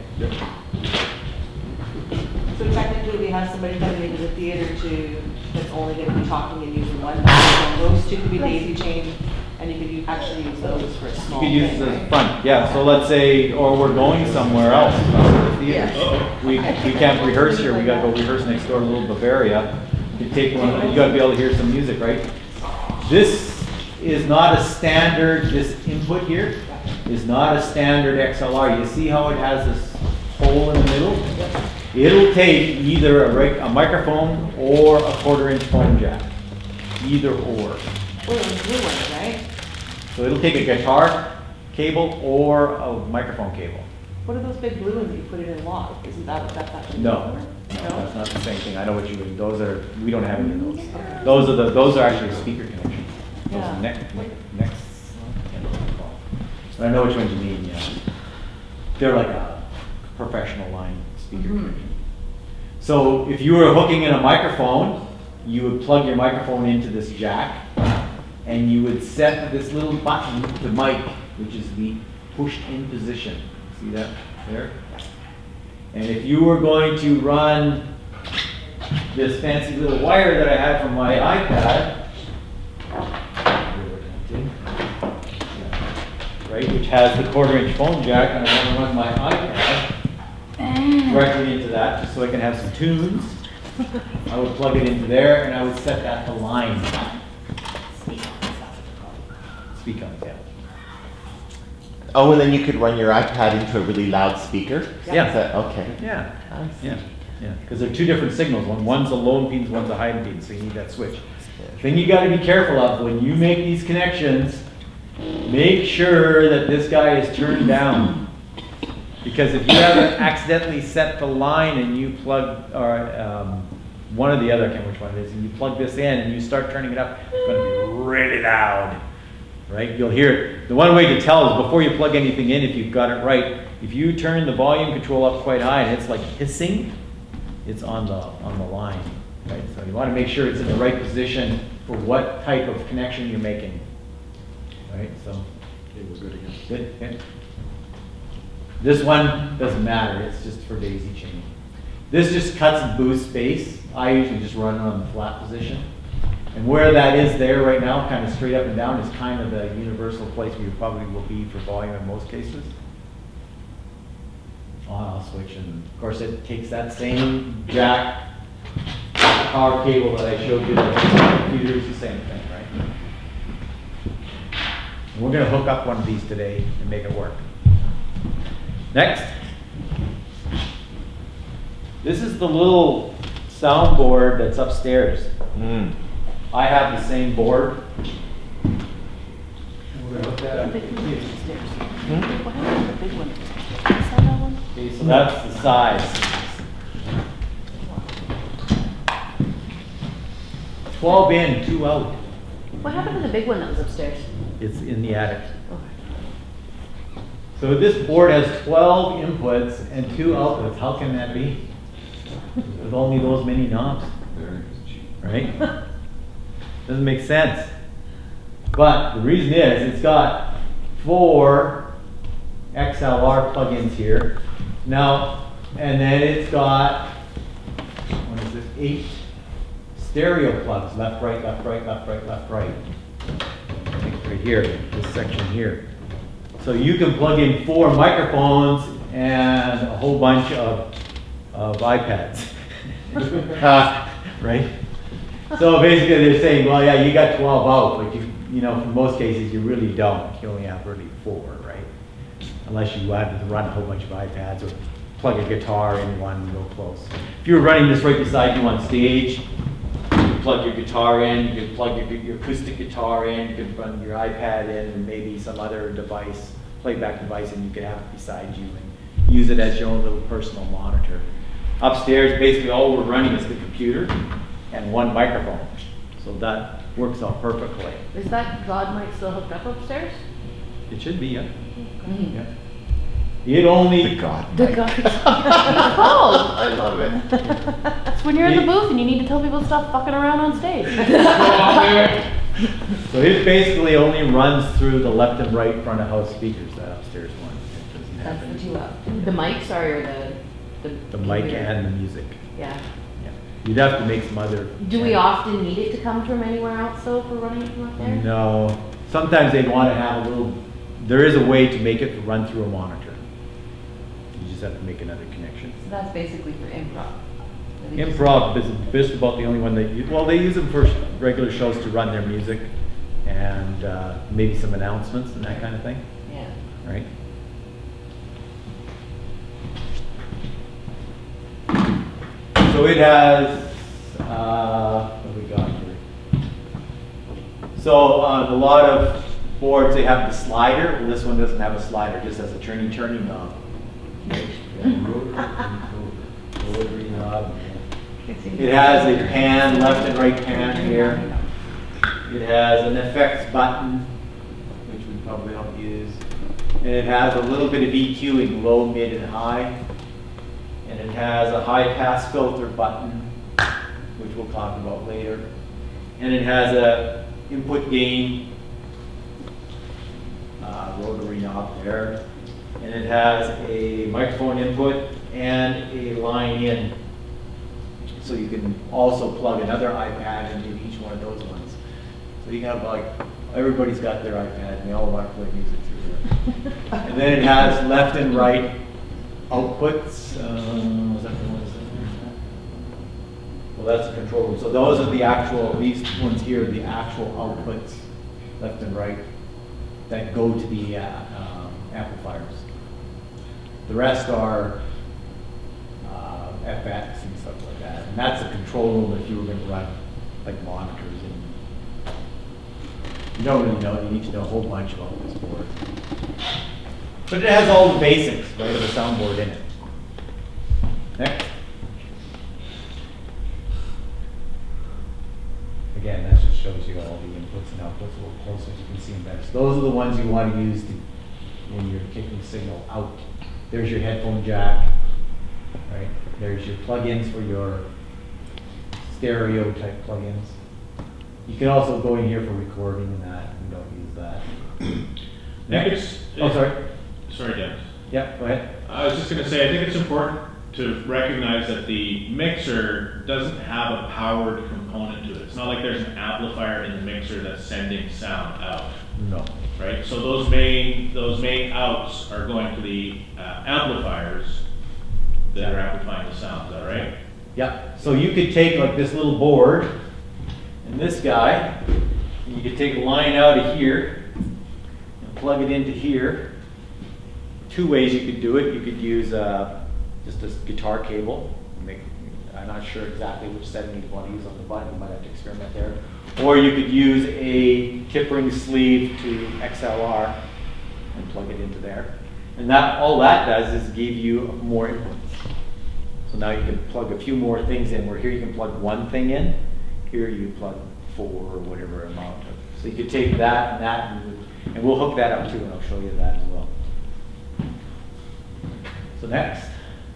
So technically, we have somebody coming into the theater to, that's only going to be talking and using one microphone. Those two could be daisy chained, and you could u- actually use those for a small You could use thing, the right? front, yeah. So let's say, or we're going somewhere else, uh, the theater. Yeah. We, we can't rehearse here, we gotta go rehearse next door to Little Bavaria. You take one, you gotta be able to hear some music, right? This is not a standard, this input here is not a standard X L R. You see how it has this hole in the middle? It'll take either a, reg- a microphone or a quarter inch phone jack. Either or. Oh, those blue ones, right? So it'll take a guitar cable or a microphone cable. What are those big blue ones that you put it in lock? Isn't that what that's actually? No, used no, for? that's not the same thing. I know what you mean. Those are, we don't have any of those. Those are the, those are actually speaker connections. Those Yeah. are next, next. I know which ones you mean, yeah. They're like a professional line speaker Mhm. connection. So if you were hooking in a microphone, you would plug your microphone into this jack, and you would set this little button to mic, which is the pushed in position. See that there? And if you were going to run this fancy little wire that I had from my iPad, right, which has the quarter inch phone jack, and I want to run my iPad directly into that, just so I can have some tunes. I would plug it into there, and I would set that to line. Speak on, yeah. Oh, and then you could run your iPad into a really loud speaker? Yeah. Is that, okay. Yeah, I see. yeah, yeah, because they're two different signals. One, one's a low impedance, one's a high impedance, so you need that switch. Thing you gotta be careful of, when you make these connections, make sure that this guy is turned down. Because if you haven't accidentally set the line and you plug, or um, one or the other, I can't remember which one it is, and you plug this in and you start turning it up, it's gonna be really loud, right? You'll hear it. The one way to tell is before you plug anything in, if you've got it right, if you turn the volume control up quite high and it's like hissing, it's on the, on the line, right? So you want to make sure it's in the right position for what type of connection you're making, right? So It was good again. good. Okay. This one doesn't matter. It's just for daisy chaining. This just cuts and boosts bass. I usually just run it on the flat position. And where that is there right now, kind of straight up and down, is kind of the universal place where you probably will be for volume in most cases. On, I'll switch, and of course it takes that same jack power cable that I showed you. The computer is the same thing, right? And we're going to hook up one of these today and make it work. Next. This is the little soundboard that's upstairs. Mm. I have the same board. We're gonna hook that up. The big one upstairs. What happened to the big one? You saw that one? Okay, so that's the size. twelve in, two out. What happened to the big one that was upstairs? It's in the attic. Okay. So this board has twelve inputs and two outputs. How can that be? With only those many knobs, Very cheap. right? Doesn't make sense. But the reason is it's got four X L R plugins here. Now, and then it's got, what is this, eight stereo plugs, left, right, left, right, left, right, left, right. I think right here, this section here. So you can plug in four microphones and a whole bunch of, of iPads. uh, right? So basically they're saying, well, yeah, you got twelve out, but you, you know, for most cases you really don't. You only have really four, right? Unless you had to run a whole bunch of iPads or plug a guitar in one and go close. If you were running this right beside you on stage, you could plug your guitar in, you could plug your, your acoustic guitar in, you could run your iPad in and maybe some other device, playback device, and you could have it beside you and use it as your own little personal monitor. Upstairs, basically all we're running is the computer and one microphone. So that works out perfectly. Is that God mic still hooked up upstairs? It should be, yeah. Mm. yeah. It only... The God. The God. Oh, I love it. it's when you're in the booth and you need to tell people to stop fucking around on stage. So it basically only runs through the left and right front of house speakers, that upstairs one. It doesn't have That's any- the two up. The mic, sorry, or the... The, The mic computer? and the music. Yeah. Yeah. You'd have to make some other... Do we often need it to come from anywhere else though for running it from up there? No. Sometimes they'd want to have a little... There is a way to make it run through a monitor. You just have to make another connection. So that's basically for improv. They just- Improv is just about the only one they use. Well, they use them for regular shows to run their music and uh, maybe some announcements and that kind of thing, Yeah. right? So it has, uh, what do we got here? So on a lot of boards, they have the slider. Well, this one doesn't have a slider, it just has a turning, turning knob. Rotary knob. It has a pan, left and right pan here. It has an effects button, which we probably don't use. And it has a little bit of E Q in low, mid, and high. And it has a high pass filter button, which we'll talk about later. And it has a input gain uh, rotary knob there. And it has a microphone input and a line in. So you can also plug another iPad into each one of those ones. So you can have like, everybody's got their iPad and they all want to play music through there. And then it has left and right outputs. Um, was that the one? Well, that's the control room. So those are the actual, these ones here are the actual outputs, left and right, that go to the uh, um, amplifiers. The rest are uh, F X and stuff like that. And that's a control room if you were going to run like monitors. And you don't really know, you need to know a whole bunch about this board. But it has all the basics, right, of a soundboard in it. Next. Again, that just shows you all the inputs and outputs a little closer so you can see them better. So those are the ones you want to use to, when you're kicking signal out There's your headphone jack, right? There's your plugins for your stereo type plugins. You can also go in here for recording and that. We don't use that. I think it's, Oh, sorry. Sorry, Dennis. Yeah, go ahead. I was just going to say, I think it's important to recognize that the mixer doesn't have a powered component to it. It's not like there's an amplifier in the mixer that's sending sound out. No. Right? So those main those main outs are going to the uh, amplifiers that are amplifying the sound. Is that right? Yeah. So you could take like this little board and this guy, and you could take a line out of here and plug it into here. Two ways you could do it. You could use uh, just this guitar cable. Make, I'm not sure exactly which setting you want to use on the button. You might have to experiment there. Or you could use a tip ring sleeve to X L R and plug it into there. And that all that does is give you more inputs. So now you can plug a few more things in, where here you can plug one thing in. Here you plug four or whatever amount of. So you could take that and that, and, and we'll hook that up too, and I'll show you that as well. So next,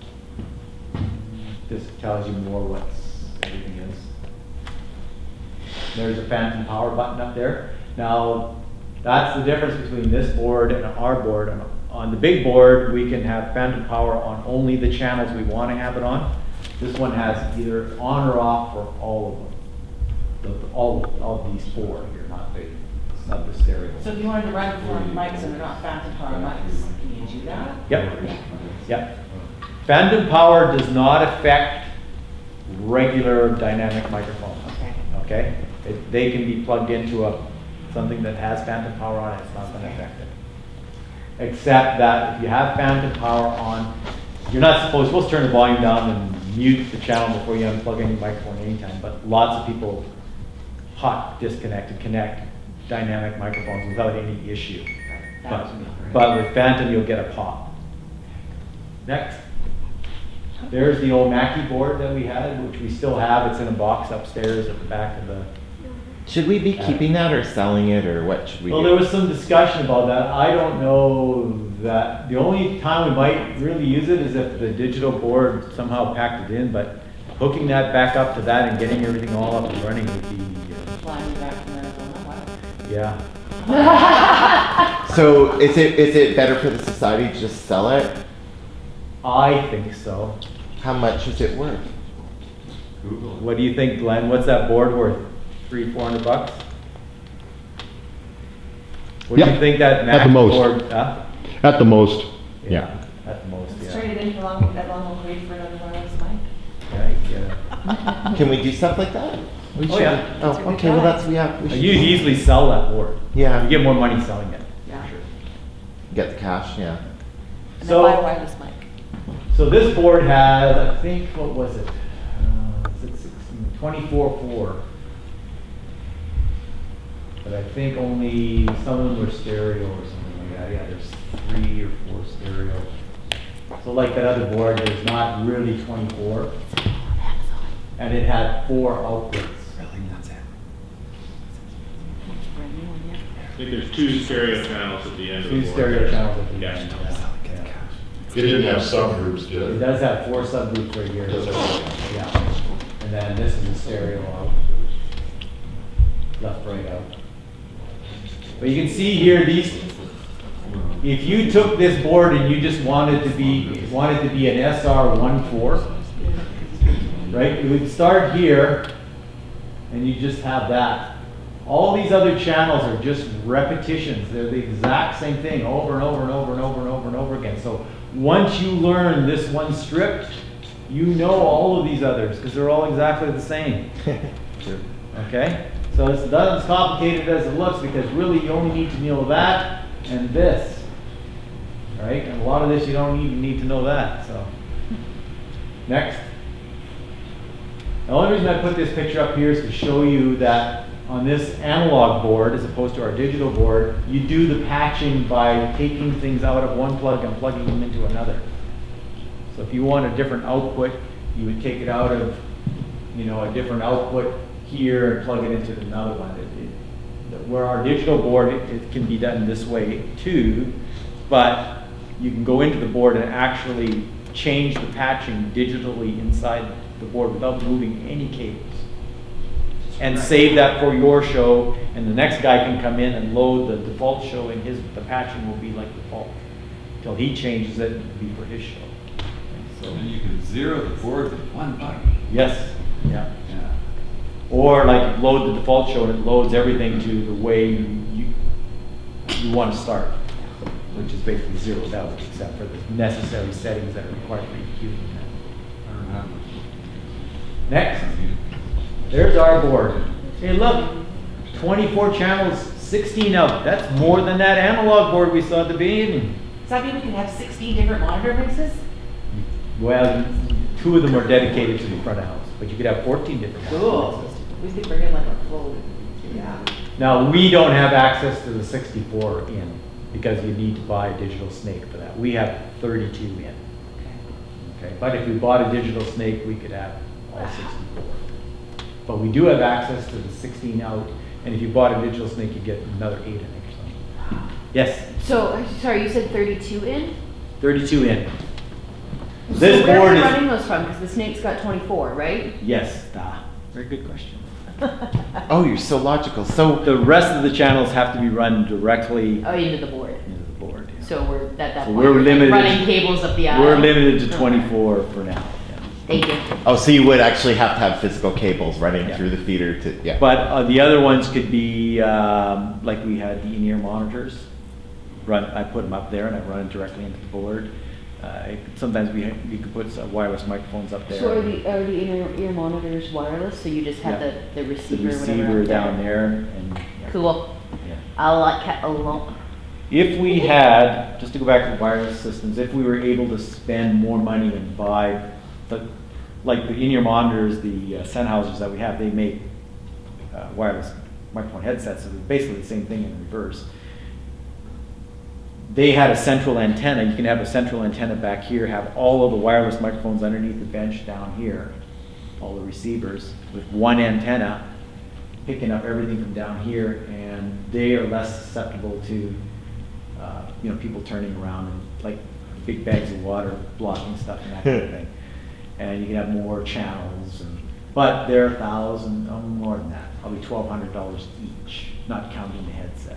this tells you more what everything is. There's a phantom power button up there. Now, that's the difference between this board and our board. On, on the big board, we can have phantom power on only the channels we want to have it on. This one has either on or off for all of them. The, all, all of these four here, not the, it's not the stereo. So if you wanted to run four mics and they're not phantom power mics, can you do that? Yep. Yep. Phantom power does not affect regular dynamic microphones. Okay. Okay? It, they can be plugged into a something that has phantom power on it. It's not going to affect it. Except that if you have phantom power on, you're not supposed, supposed to turn the volume down and mute the channel before you unplug any microphone anytime. But lots of people hot disconnect and connect dynamic microphones without any issue. But, but with phantom, you'll get a pop. Next. There's the old Mackie board that we had, which we still have. It's in a box upstairs at the back of the... Should we be keeping that or selling it, or what should we Well, do? there was some discussion about that. I don't know that. The only time we might really use it is if the digital board somehow packed it in, but hooking that back up to that and getting everything all up and running would be... Uh, Flying back from Arizona, wow. yeah. So is it is it better for the society to just sell it? I think so. How much is it worth? Google. What do you think, Glenn? What's that board worth? Three, four hundred bucks? What do Yep. you think that Mac At the most. board? Huh? At the most, yeah. At the most, Let's yeah. trade it in for long, that long old crate for another wireless mic. Yeah, yeah. Can we do stuff like that? We Oh, should. yeah. Oh, That's a good okay. Well, guy. that's yeah. We should You easily sell that board. Yeah. You get more money selling it. Yeah. For sure. get the cash. Yeah. And So- then buy a wireless mic. So this board has, I think, what was it? Uh, six, sixteen, twenty-four four. But I think only some of them were stereo or something like that. Yeah, there's three or four stereo. So like that other board, there's not really twenty-four. And it had four outputs. Really, that's it. Brand new one, yeah. I think there's two stereo channels at the end of the Two board. stereo channels at the Yeah. end. Yeah. It didn't have subgroups, did It it? does have four subgroups right here. Does it? Yeah. And then this is a stereo out. Left, right out. But you can see here, these, if you took this board and you just wanted to be, wanted to be an S R one four, right? You would start here and you just have that. All these other channels are just repetitions. They're the exact same thing over and over and over and over and over and over again. So once you learn this one script, you know all of these others because they're all exactly the same. Okay? So it's not as complicated as it looks because really you only need to know that and this. Right? And a lot of this you don't even need to know that. So next. The only reason I put this picture up here is to show you that on this analog board, as opposed to our digital board, you do the patching by taking things out of one plug and plugging them into another. So if you want a different output, you would take it out of, you know, a different output here and plug it into another one. It, it, where our digital board, it, it can be done this way too, but you can go into the board and actually change the patching digitally inside the board without moving any cables. And save that for your show, and the next guy can come in and load the default show, and his, the patching will be like default. Till he changes it, it'll be for his show. And so, And you can zero the board with one button. yes, yeah. Yeah. Or like load the default show and it loads everything to the way you, you, you want to start, which is basically zeroed out except for the necessary settings that are required for E Q. I don't have much. Next, there's our board. Hey look, twenty-four channels, sixteen out. That's more than that analog board we saw at the beginning. Does that mean we can have sixteen different monitor mixes? Well, two of them are dedicated to the front of house, but you could have fourteen different Cool. mixes. We could bring in like a full, yeah. Now, we don't have access to the sixty-four in because you need to buy a digital snake for that. We have thirty-two in. Okay, but if we bought a digital snake, we could have all sixty-four. But we do have access to the sixteen out, and if you bought a digital snake, you get another eight in it. So. Yes, So, sorry, you said thirty-two in? thirty-two in. So This where board are we is, running those from? Because the snake's got twenty-four, right? yes, ah, very good question. Oh, you're so logical. So, The rest of the channels have to be run directly Oh, into the board. into the board. yeah. So we're at that So point. we're like limited- running cables up the aisle. We're limited to twenty-four for now. yeah. Thank you. oh, so you would actually have to have physical cables running Yeah. through the feeder to, yeah. But uh, the other ones could be, um, like we had the in-ear monitors. Run, I put them up there and I run it directly into the board. Uh, Sometimes we, we could put some wireless microphones up there. So are the, are the ear, ear monitors wireless? So you just have Yeah. the, the The receiver, whatever receiver up down there and. yeah. Cool. Yeah. I like cat alone. If we had, just to go back to the wireless systems, if we were able to spend more money and buy the, like the in-ear monitors, the uh, Sennheisers that we have, they make uh, wireless microphone headsets, so they're basically the same thing in reverse. They had a central antenna. You can have a central antenna back here, have all of the wireless microphones underneath the bench down here, all the receivers with one antenna, picking up everything from down here, and they are less susceptible to, uh, you know, people turning around and like big bags of water blocking stuff and that kind of thing. And you can have more channels, and, but they're a thousand, oh, more than that, probably twelve hundred dollars each, not counting the headset.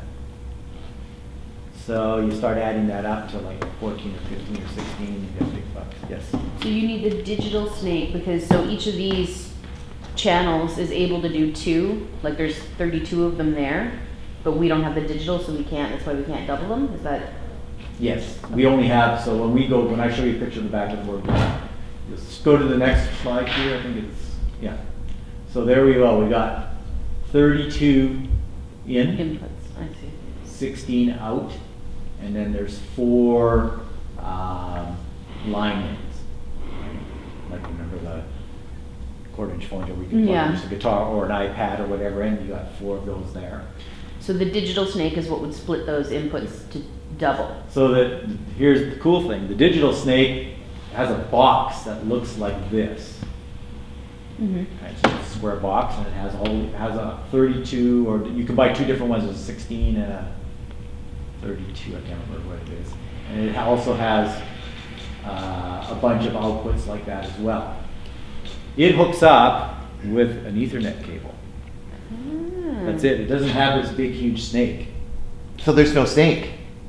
So you start adding that up to like fourteen or fifteen or sixteen, you get big bucks. Yes. So you need the digital snake because so each of these channels is able to do two. Like there's thirty-two of them there, but we don't have the digital, so we can't. That's why we can't double them. Is that? Yes, we only have, so when we go, when I show you a picture of the back of the board, just go to the next slide here, I think it's, yeah. So there we go, we got thirty-two in, Inputs. I see. sixteen out, and then there's four um, line ins. Like remember the quarter inch phones where we can Yeah. plug just a guitar or an iPad or whatever, and you got four of those there. So the digital snake is what would split those inputs to double. So that, here's the cool thing, the digital snake has a box that looks like this. Mm-hmm. Okay, so it's a square box and it has all, it has a thirty-two, or you can buy two different ones, there's a sixteen and a thirty-two, I can't remember what it is. And it also has uh, a bunch of outputs like that as well. It hooks up with an Ethernet cable. Ah. That's it, it doesn't have this big huge snake. So there's no snake.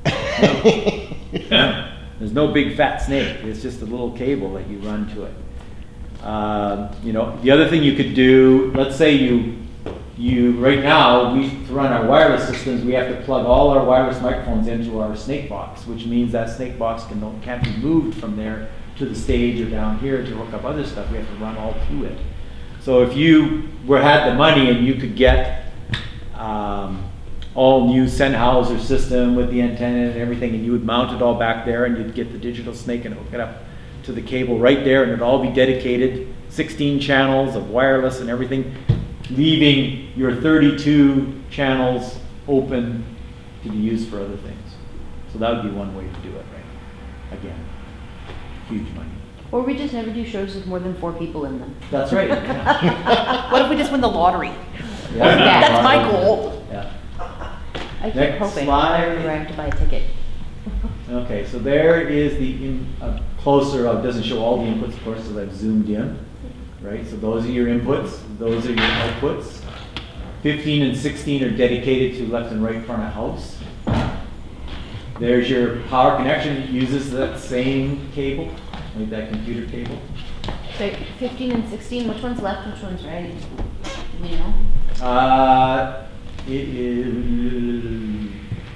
Yeah. There's no big fat snake. It's just a little cable that you run to it. Um, you know, the other thing you could do, let's say you, you right now, we to run our wireless systems, we have to plug all our wireless microphones into our snake box, which means that snake box can, can't be moved from there to the stage or down here to hook up other stuff. We have to run all through it. So if you were had the money and you could get um, all new Sennheiser system with the antenna and everything, and you would mount it all back there, and you'd get the digital snake and hook it up to the cable right there, and it'd all be dedicated, sixteen channels of wireless and everything, leaving your thirty-two channels open to be used for other things. So that would be one way to do it, right? Again, huge money. Or we just never do shows with more than four people in them. That's right. Yeah. What if we just win the lottery? Yeah. That's my goal. Yeah. I keep Next hoping slide. I have to buy a ticket. Okay, so there is the in, uh, closer, uh, doesn't show all the inputs, of course, so I've zoomed in, right? So those are your inputs, those are your outputs. fifteen and sixteen are dedicated to left and right front of house. There's your power connection. It uses that same cable, like that computer cable. So fifteen and sixteen, which one's left, which one's right? Do you know? Uh, it is,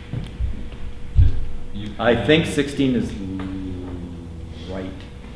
I think sixteen is right.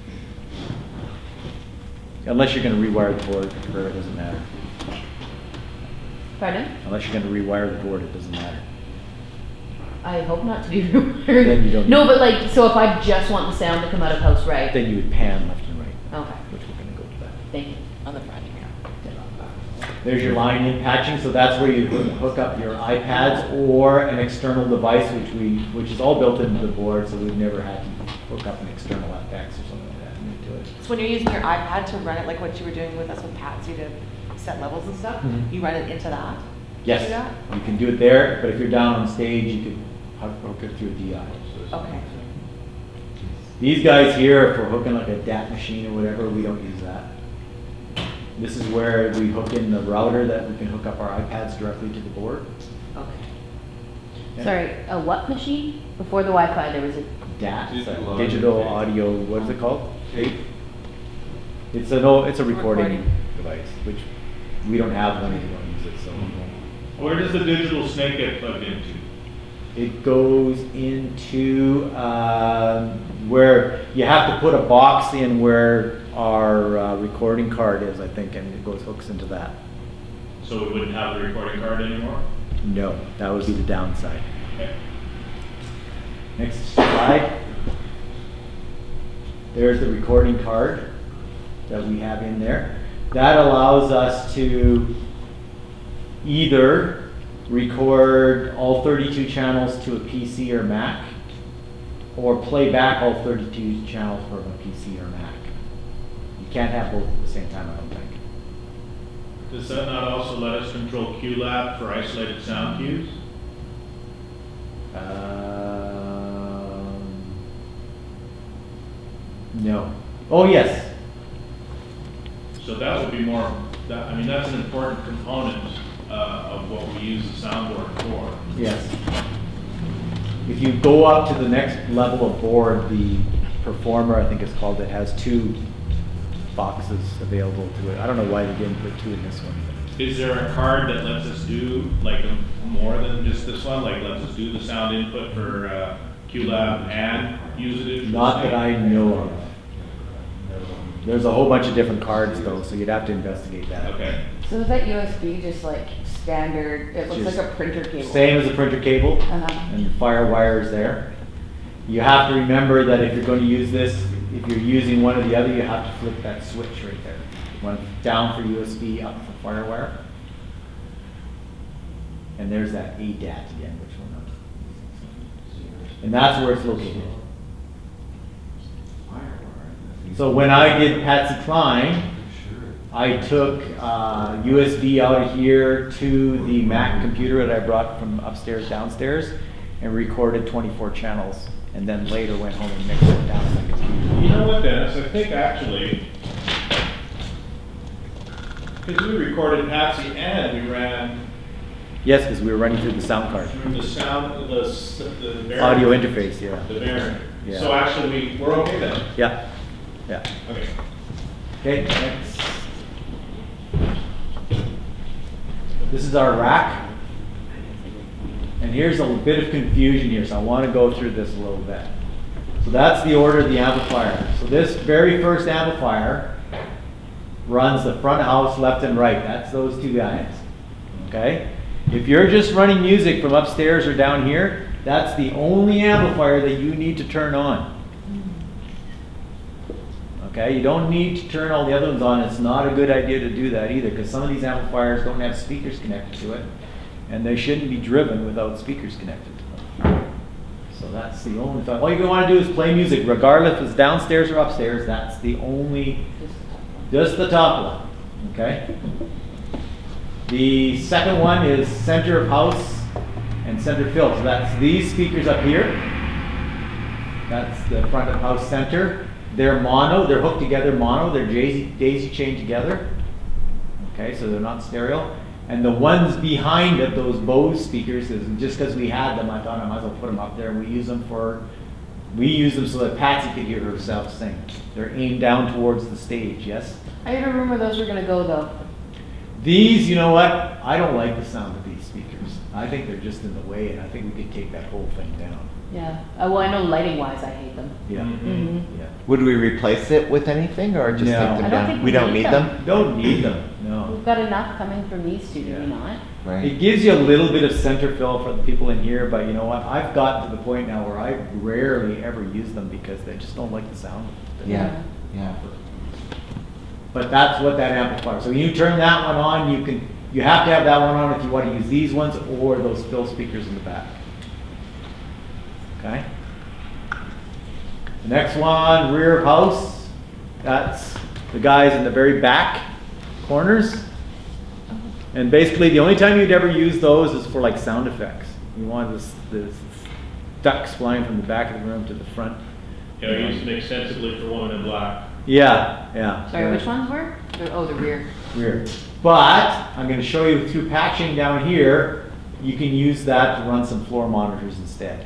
Unless you're going to rewire the board, or it doesn't matter. Pardon? Unless you're going to rewire the board, it doesn't matter. I hope not to be rewired. Then you don't No, need but like, so if I just want the sound to come out of house right? Then you would pan left and right. Okay, Which we're going to go to that. thank you. On the front, yeah. There's your line in patching, so that's where you hook up your iPads or an external device, which we, which is all built into the board, so we've never had to hook up an external F X or something like that into it. So when you're using your iPad to run it, like what you were doing with us with Patsy to set levels and stuff, Mhm. you run it into that? Yes, Do that? you can do it there, but if you're down on stage, you could hook hook it through a D I. Okay. These guys here are for hooking like a D A T machine or whatever, we don't use that. This is where we hook in the router that we can hook up our iPads directly to the board. Okay. Yeah. Sorry, a what machine? Before the Wi-Fi, there was a, D A T, Digital so audio digital tape. audio, what is it called? Tape? It's a, no, it's a recording, Recording. device, which we don't have one, we don't use it, so. we won't. Where does the digital snake get plugged into? It goes into, um, where you have to put a box in where our uh, recording card is, I think, and it goes, hooks into that. So we wouldn't have the recording card anymore? No, that would be the downside. Okay. Next slide. There's the recording card that we have in there. That allows us to either record all thirty-two channels to a P C or Mac, or play back all thirty-two channels from a P C or Mac. You can't have both at the same time, I don't think. Does that not also let us control Q lab for isolated sound cues? Um, no. Oh, yes. So that would be more, that, I mean, that's an important component uh, of what we use the soundboard for. Yes. If you go up to the next level of board, the Performer, I think it's called, it has two boxes available to it. I don't know why they didn't put two in this one. Is there a card that lets us do like a, more than just this one? Like lets us do the sound input for uh, Q lab and use it in? Not that I know of. There's a whole bunch of different cards though, so you'd have to investigate that. Okay. so is that U S B just like standard, it looks Just like a printer cable? Same as a printer cable, Uh-huh. and the fire wires there. You have to remember that if you're going to use this, if you're using one or the other, you have to flip that switch right there. One down for U S B, up for FireWire. And there's that A D A T again, which we're not using. And that's where it's located. So when I did Patsy Cline, I took uh, U S B out of here to the Mac computer that I brought from upstairs downstairs and recorded twenty-four channels, and then later went home and mixed it down on the computer. You know what, Dennis? I think actually, because we recorded Patsy and we ran Yes, because we were running through the sound card. through the sound, the, s- the variant. Audio interface, yeah. The variant. Yeah. So actually, we, we're okay then? Yeah, yeah. Okay. Okay, next. This is our rack. And here's a bit of confusion here, so I want to go through this a little bit. So that's the order of the amplifier. So this very first amplifier runs the front house left and right. That's those two guys. Okay? If you're just running music from upstairs or down here, that's the only amplifier that you need to turn on. Okay, you don't need to turn all the other ones on. It's not a good idea to do that either, because some of these amplifiers don't have speakers connected to it, and they shouldn't be driven without speakers connected to them. So that's the only thing. All you want to do is play music, regardless if it's downstairs or upstairs. That's the only, just the top one. Okay. The second one is center of house and center fill. So that's these speakers up here. That's the front of house center. They're mono, they're hooked together mono, they're daisy, daisy chained together. Okay, so they're not stereo. And the ones behind it, those Bose speakers, is just because we had them, I thought I might as well put them up there. We use them for, we use them so that Patsy could hear herself sing. They're aimed down towards the stage, yes? I heard a rumor those were gonna go though. These, you know what? I don't like the sound of these speakers. I think they're just in the way, and I think we could take that whole thing down. Yeah. Uh, well, I know lighting wise, I hate them. Yeah. Mm-hmm. Yeah. Would we replace it with anything or just No. take I them don't down? think We we don't need need them. them? Don't need them, no. We've got enough coming from these two, do Yeah. we not? Right. It gives you a little bit of center fill for the people in here, but you know what? I've gotten to the point now where I rarely ever use them because they just don't like the sound. Yeah, yeah. But that's what that amplifier. So when you turn that one on, you can, you have to have that one on if you want to use these ones or those fill speakers in the back. Okay? The next one, rear of house. That's the guys in the very back corners. And basically the only time you'd ever use those is for like sound effects. You want this, this ducks flying from the back of the room to the front. Yeah, I used to make sensibly for Woman in Black. Yeah, yeah. Sorry, which ones were? The, oh, the rear. Rear. But I'm going to show you through patching down here, you can use that to run some floor monitors instead.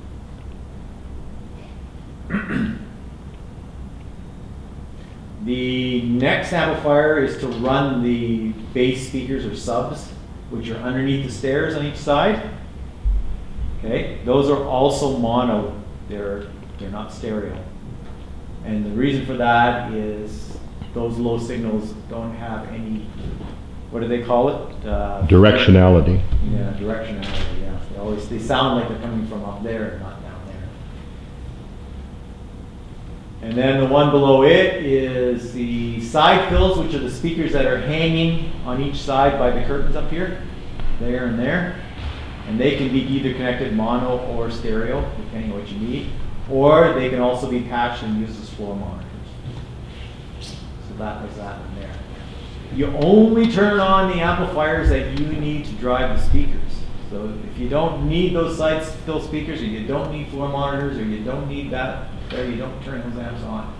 The next amplifier is to run the bass speakers or subs, which are underneath the stairs on each side. Okay, those are also mono. They're they're not stereo. And the reason for that is those low signals don't have any, what do they call it? Uh, Directionality. Yeah, directionality, yeah. They always, they sound like they're coming from up there and not down there. And then the one below it is the side fills, which are the speakers that are hanging on each side by the curtains up here, there and there. And they can be either connected mono or stereo, depending on what you need. Or they can also be patched and used as floor monitors. So that was that one there. You only turn on the amplifiers that you need to drive the speakers. So if you don't need those side fill speakers, or you don't need floor monitors, or you don't need that, there you don't turn those amps on.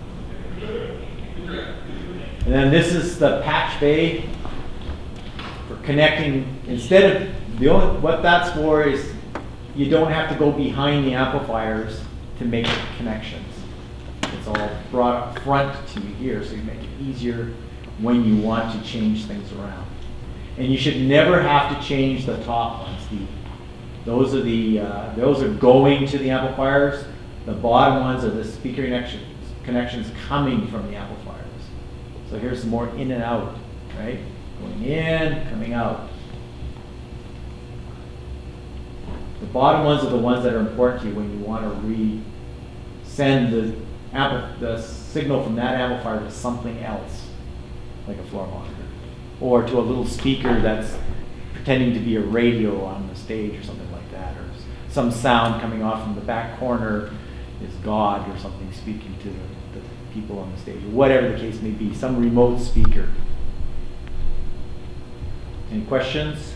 And then this is the patch bay for connecting. Instead of the only what that's for is you don't have to go behind the amplifiers to make connections. It's all brought up front to you here, so you make it easier when you want to change things around. And you should never have to change the top ones. The, those are the uh, those are going to the amplifiers. The bottom ones are the speaker connections connections coming from the amplifiers. So here's some more in and out, right? Going in, coming out. The bottom ones are the ones that are important to you when you want to re-send the, ampli the signal from that amplifier to something else, like a floor monitor, or to a little speaker that's pretending to be a radio on the stage or something like that, or some sound coming off from the back corner is God or something speaking to the, the people on the stage, or whatever the case may be, some remote speaker. Any questions?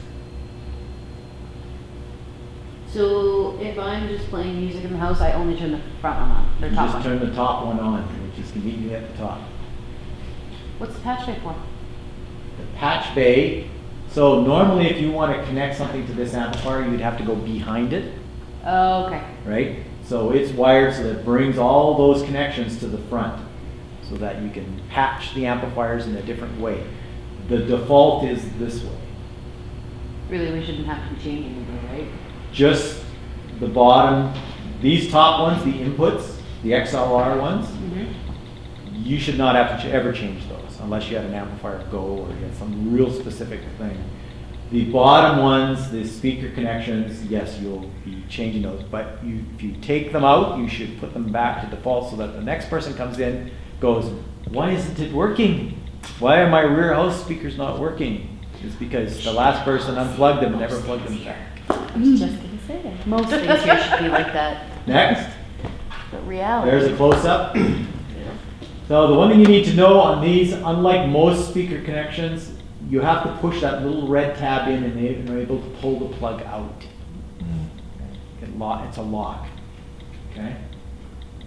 So if I'm just playing music in the house, I only turn the front one on, or You top just one. turn the top one on, which is conveniently at the top. What's the patch bay for? The patch bay, so normally if you want to connect something to this amplifier, you'd have to go behind it, Oh, okay. right? So it's wired so that it brings all those connections to the front so that you can patch the amplifiers in a different way. The default is this way. Really, we shouldn't have to be changing it, right? Just the bottom, these top ones, the inputs, the X L R ones, Mm-hmm. you should not have to ch ever change those unless you had an amplifier go or you had some real specific thing. The bottom ones, the speaker connections, yes, you'll be changing those, but you, if you take them out, you should put them back to default so that the next person comes in, goes, why isn't it working? Why are my rear house speakers not working? It's because the last person unplugged them and never plugged them back. I was just gonna say. Most things here should be like that. Next. But reality. There's a close-up. So the one thing you need to know on these, unlike most speaker connections, you have to push that little red tab in and you're able to pull the plug out. Okay. It lo it's a lock. Okay.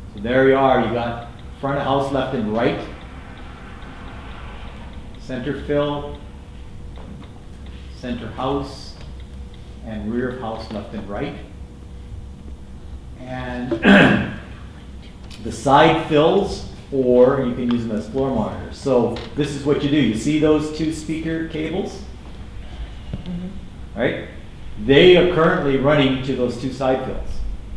So there you are, you got front of house left and right, center fill, center house, and rear of house left and right. And the side fills, or you can use them as floor monitors. So this is what you do. You see those two speaker cables? Mm-hmm. Right? They are currently running to those two side fills.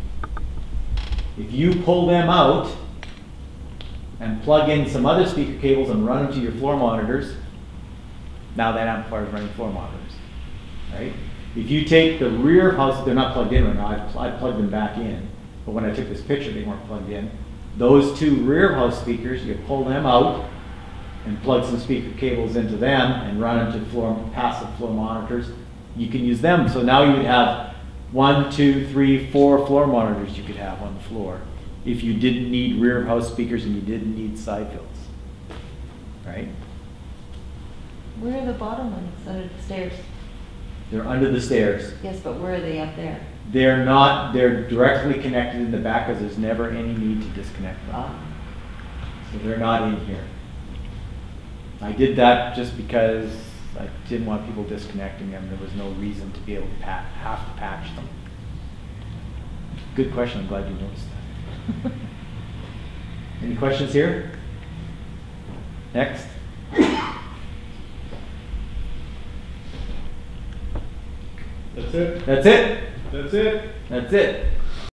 If you pull them out and plug in some other speaker cables and run them to your floor monitors, now that amplifier is running floor monitors. Right? If you take the rear house, they're not plugged in right now, I've, I plugged them back in. But when I took this picture, they weren't plugged in. Those two rear house speakers, you pull them out and plug some speaker cables into them and run them to floor, passive floor monitors. You can use them. So now you would have one, two, three, four floor monitors you could have on the floor if you didn't need rear house speakers and you didn't need side fills. Right? Where are the bottom ones under the stairs? They're under the stairs. Yes, but where are they up there? They're not, they're directly connected in the back because there's never any need to disconnect them. Ah. So they're not in here. I did that just because I didn't want people disconnecting them. There was no reason to be able to pat, have to patch them. Good question, I'm glad you noticed that. Any questions here? Next. That's it? That's it? That's it? That's it.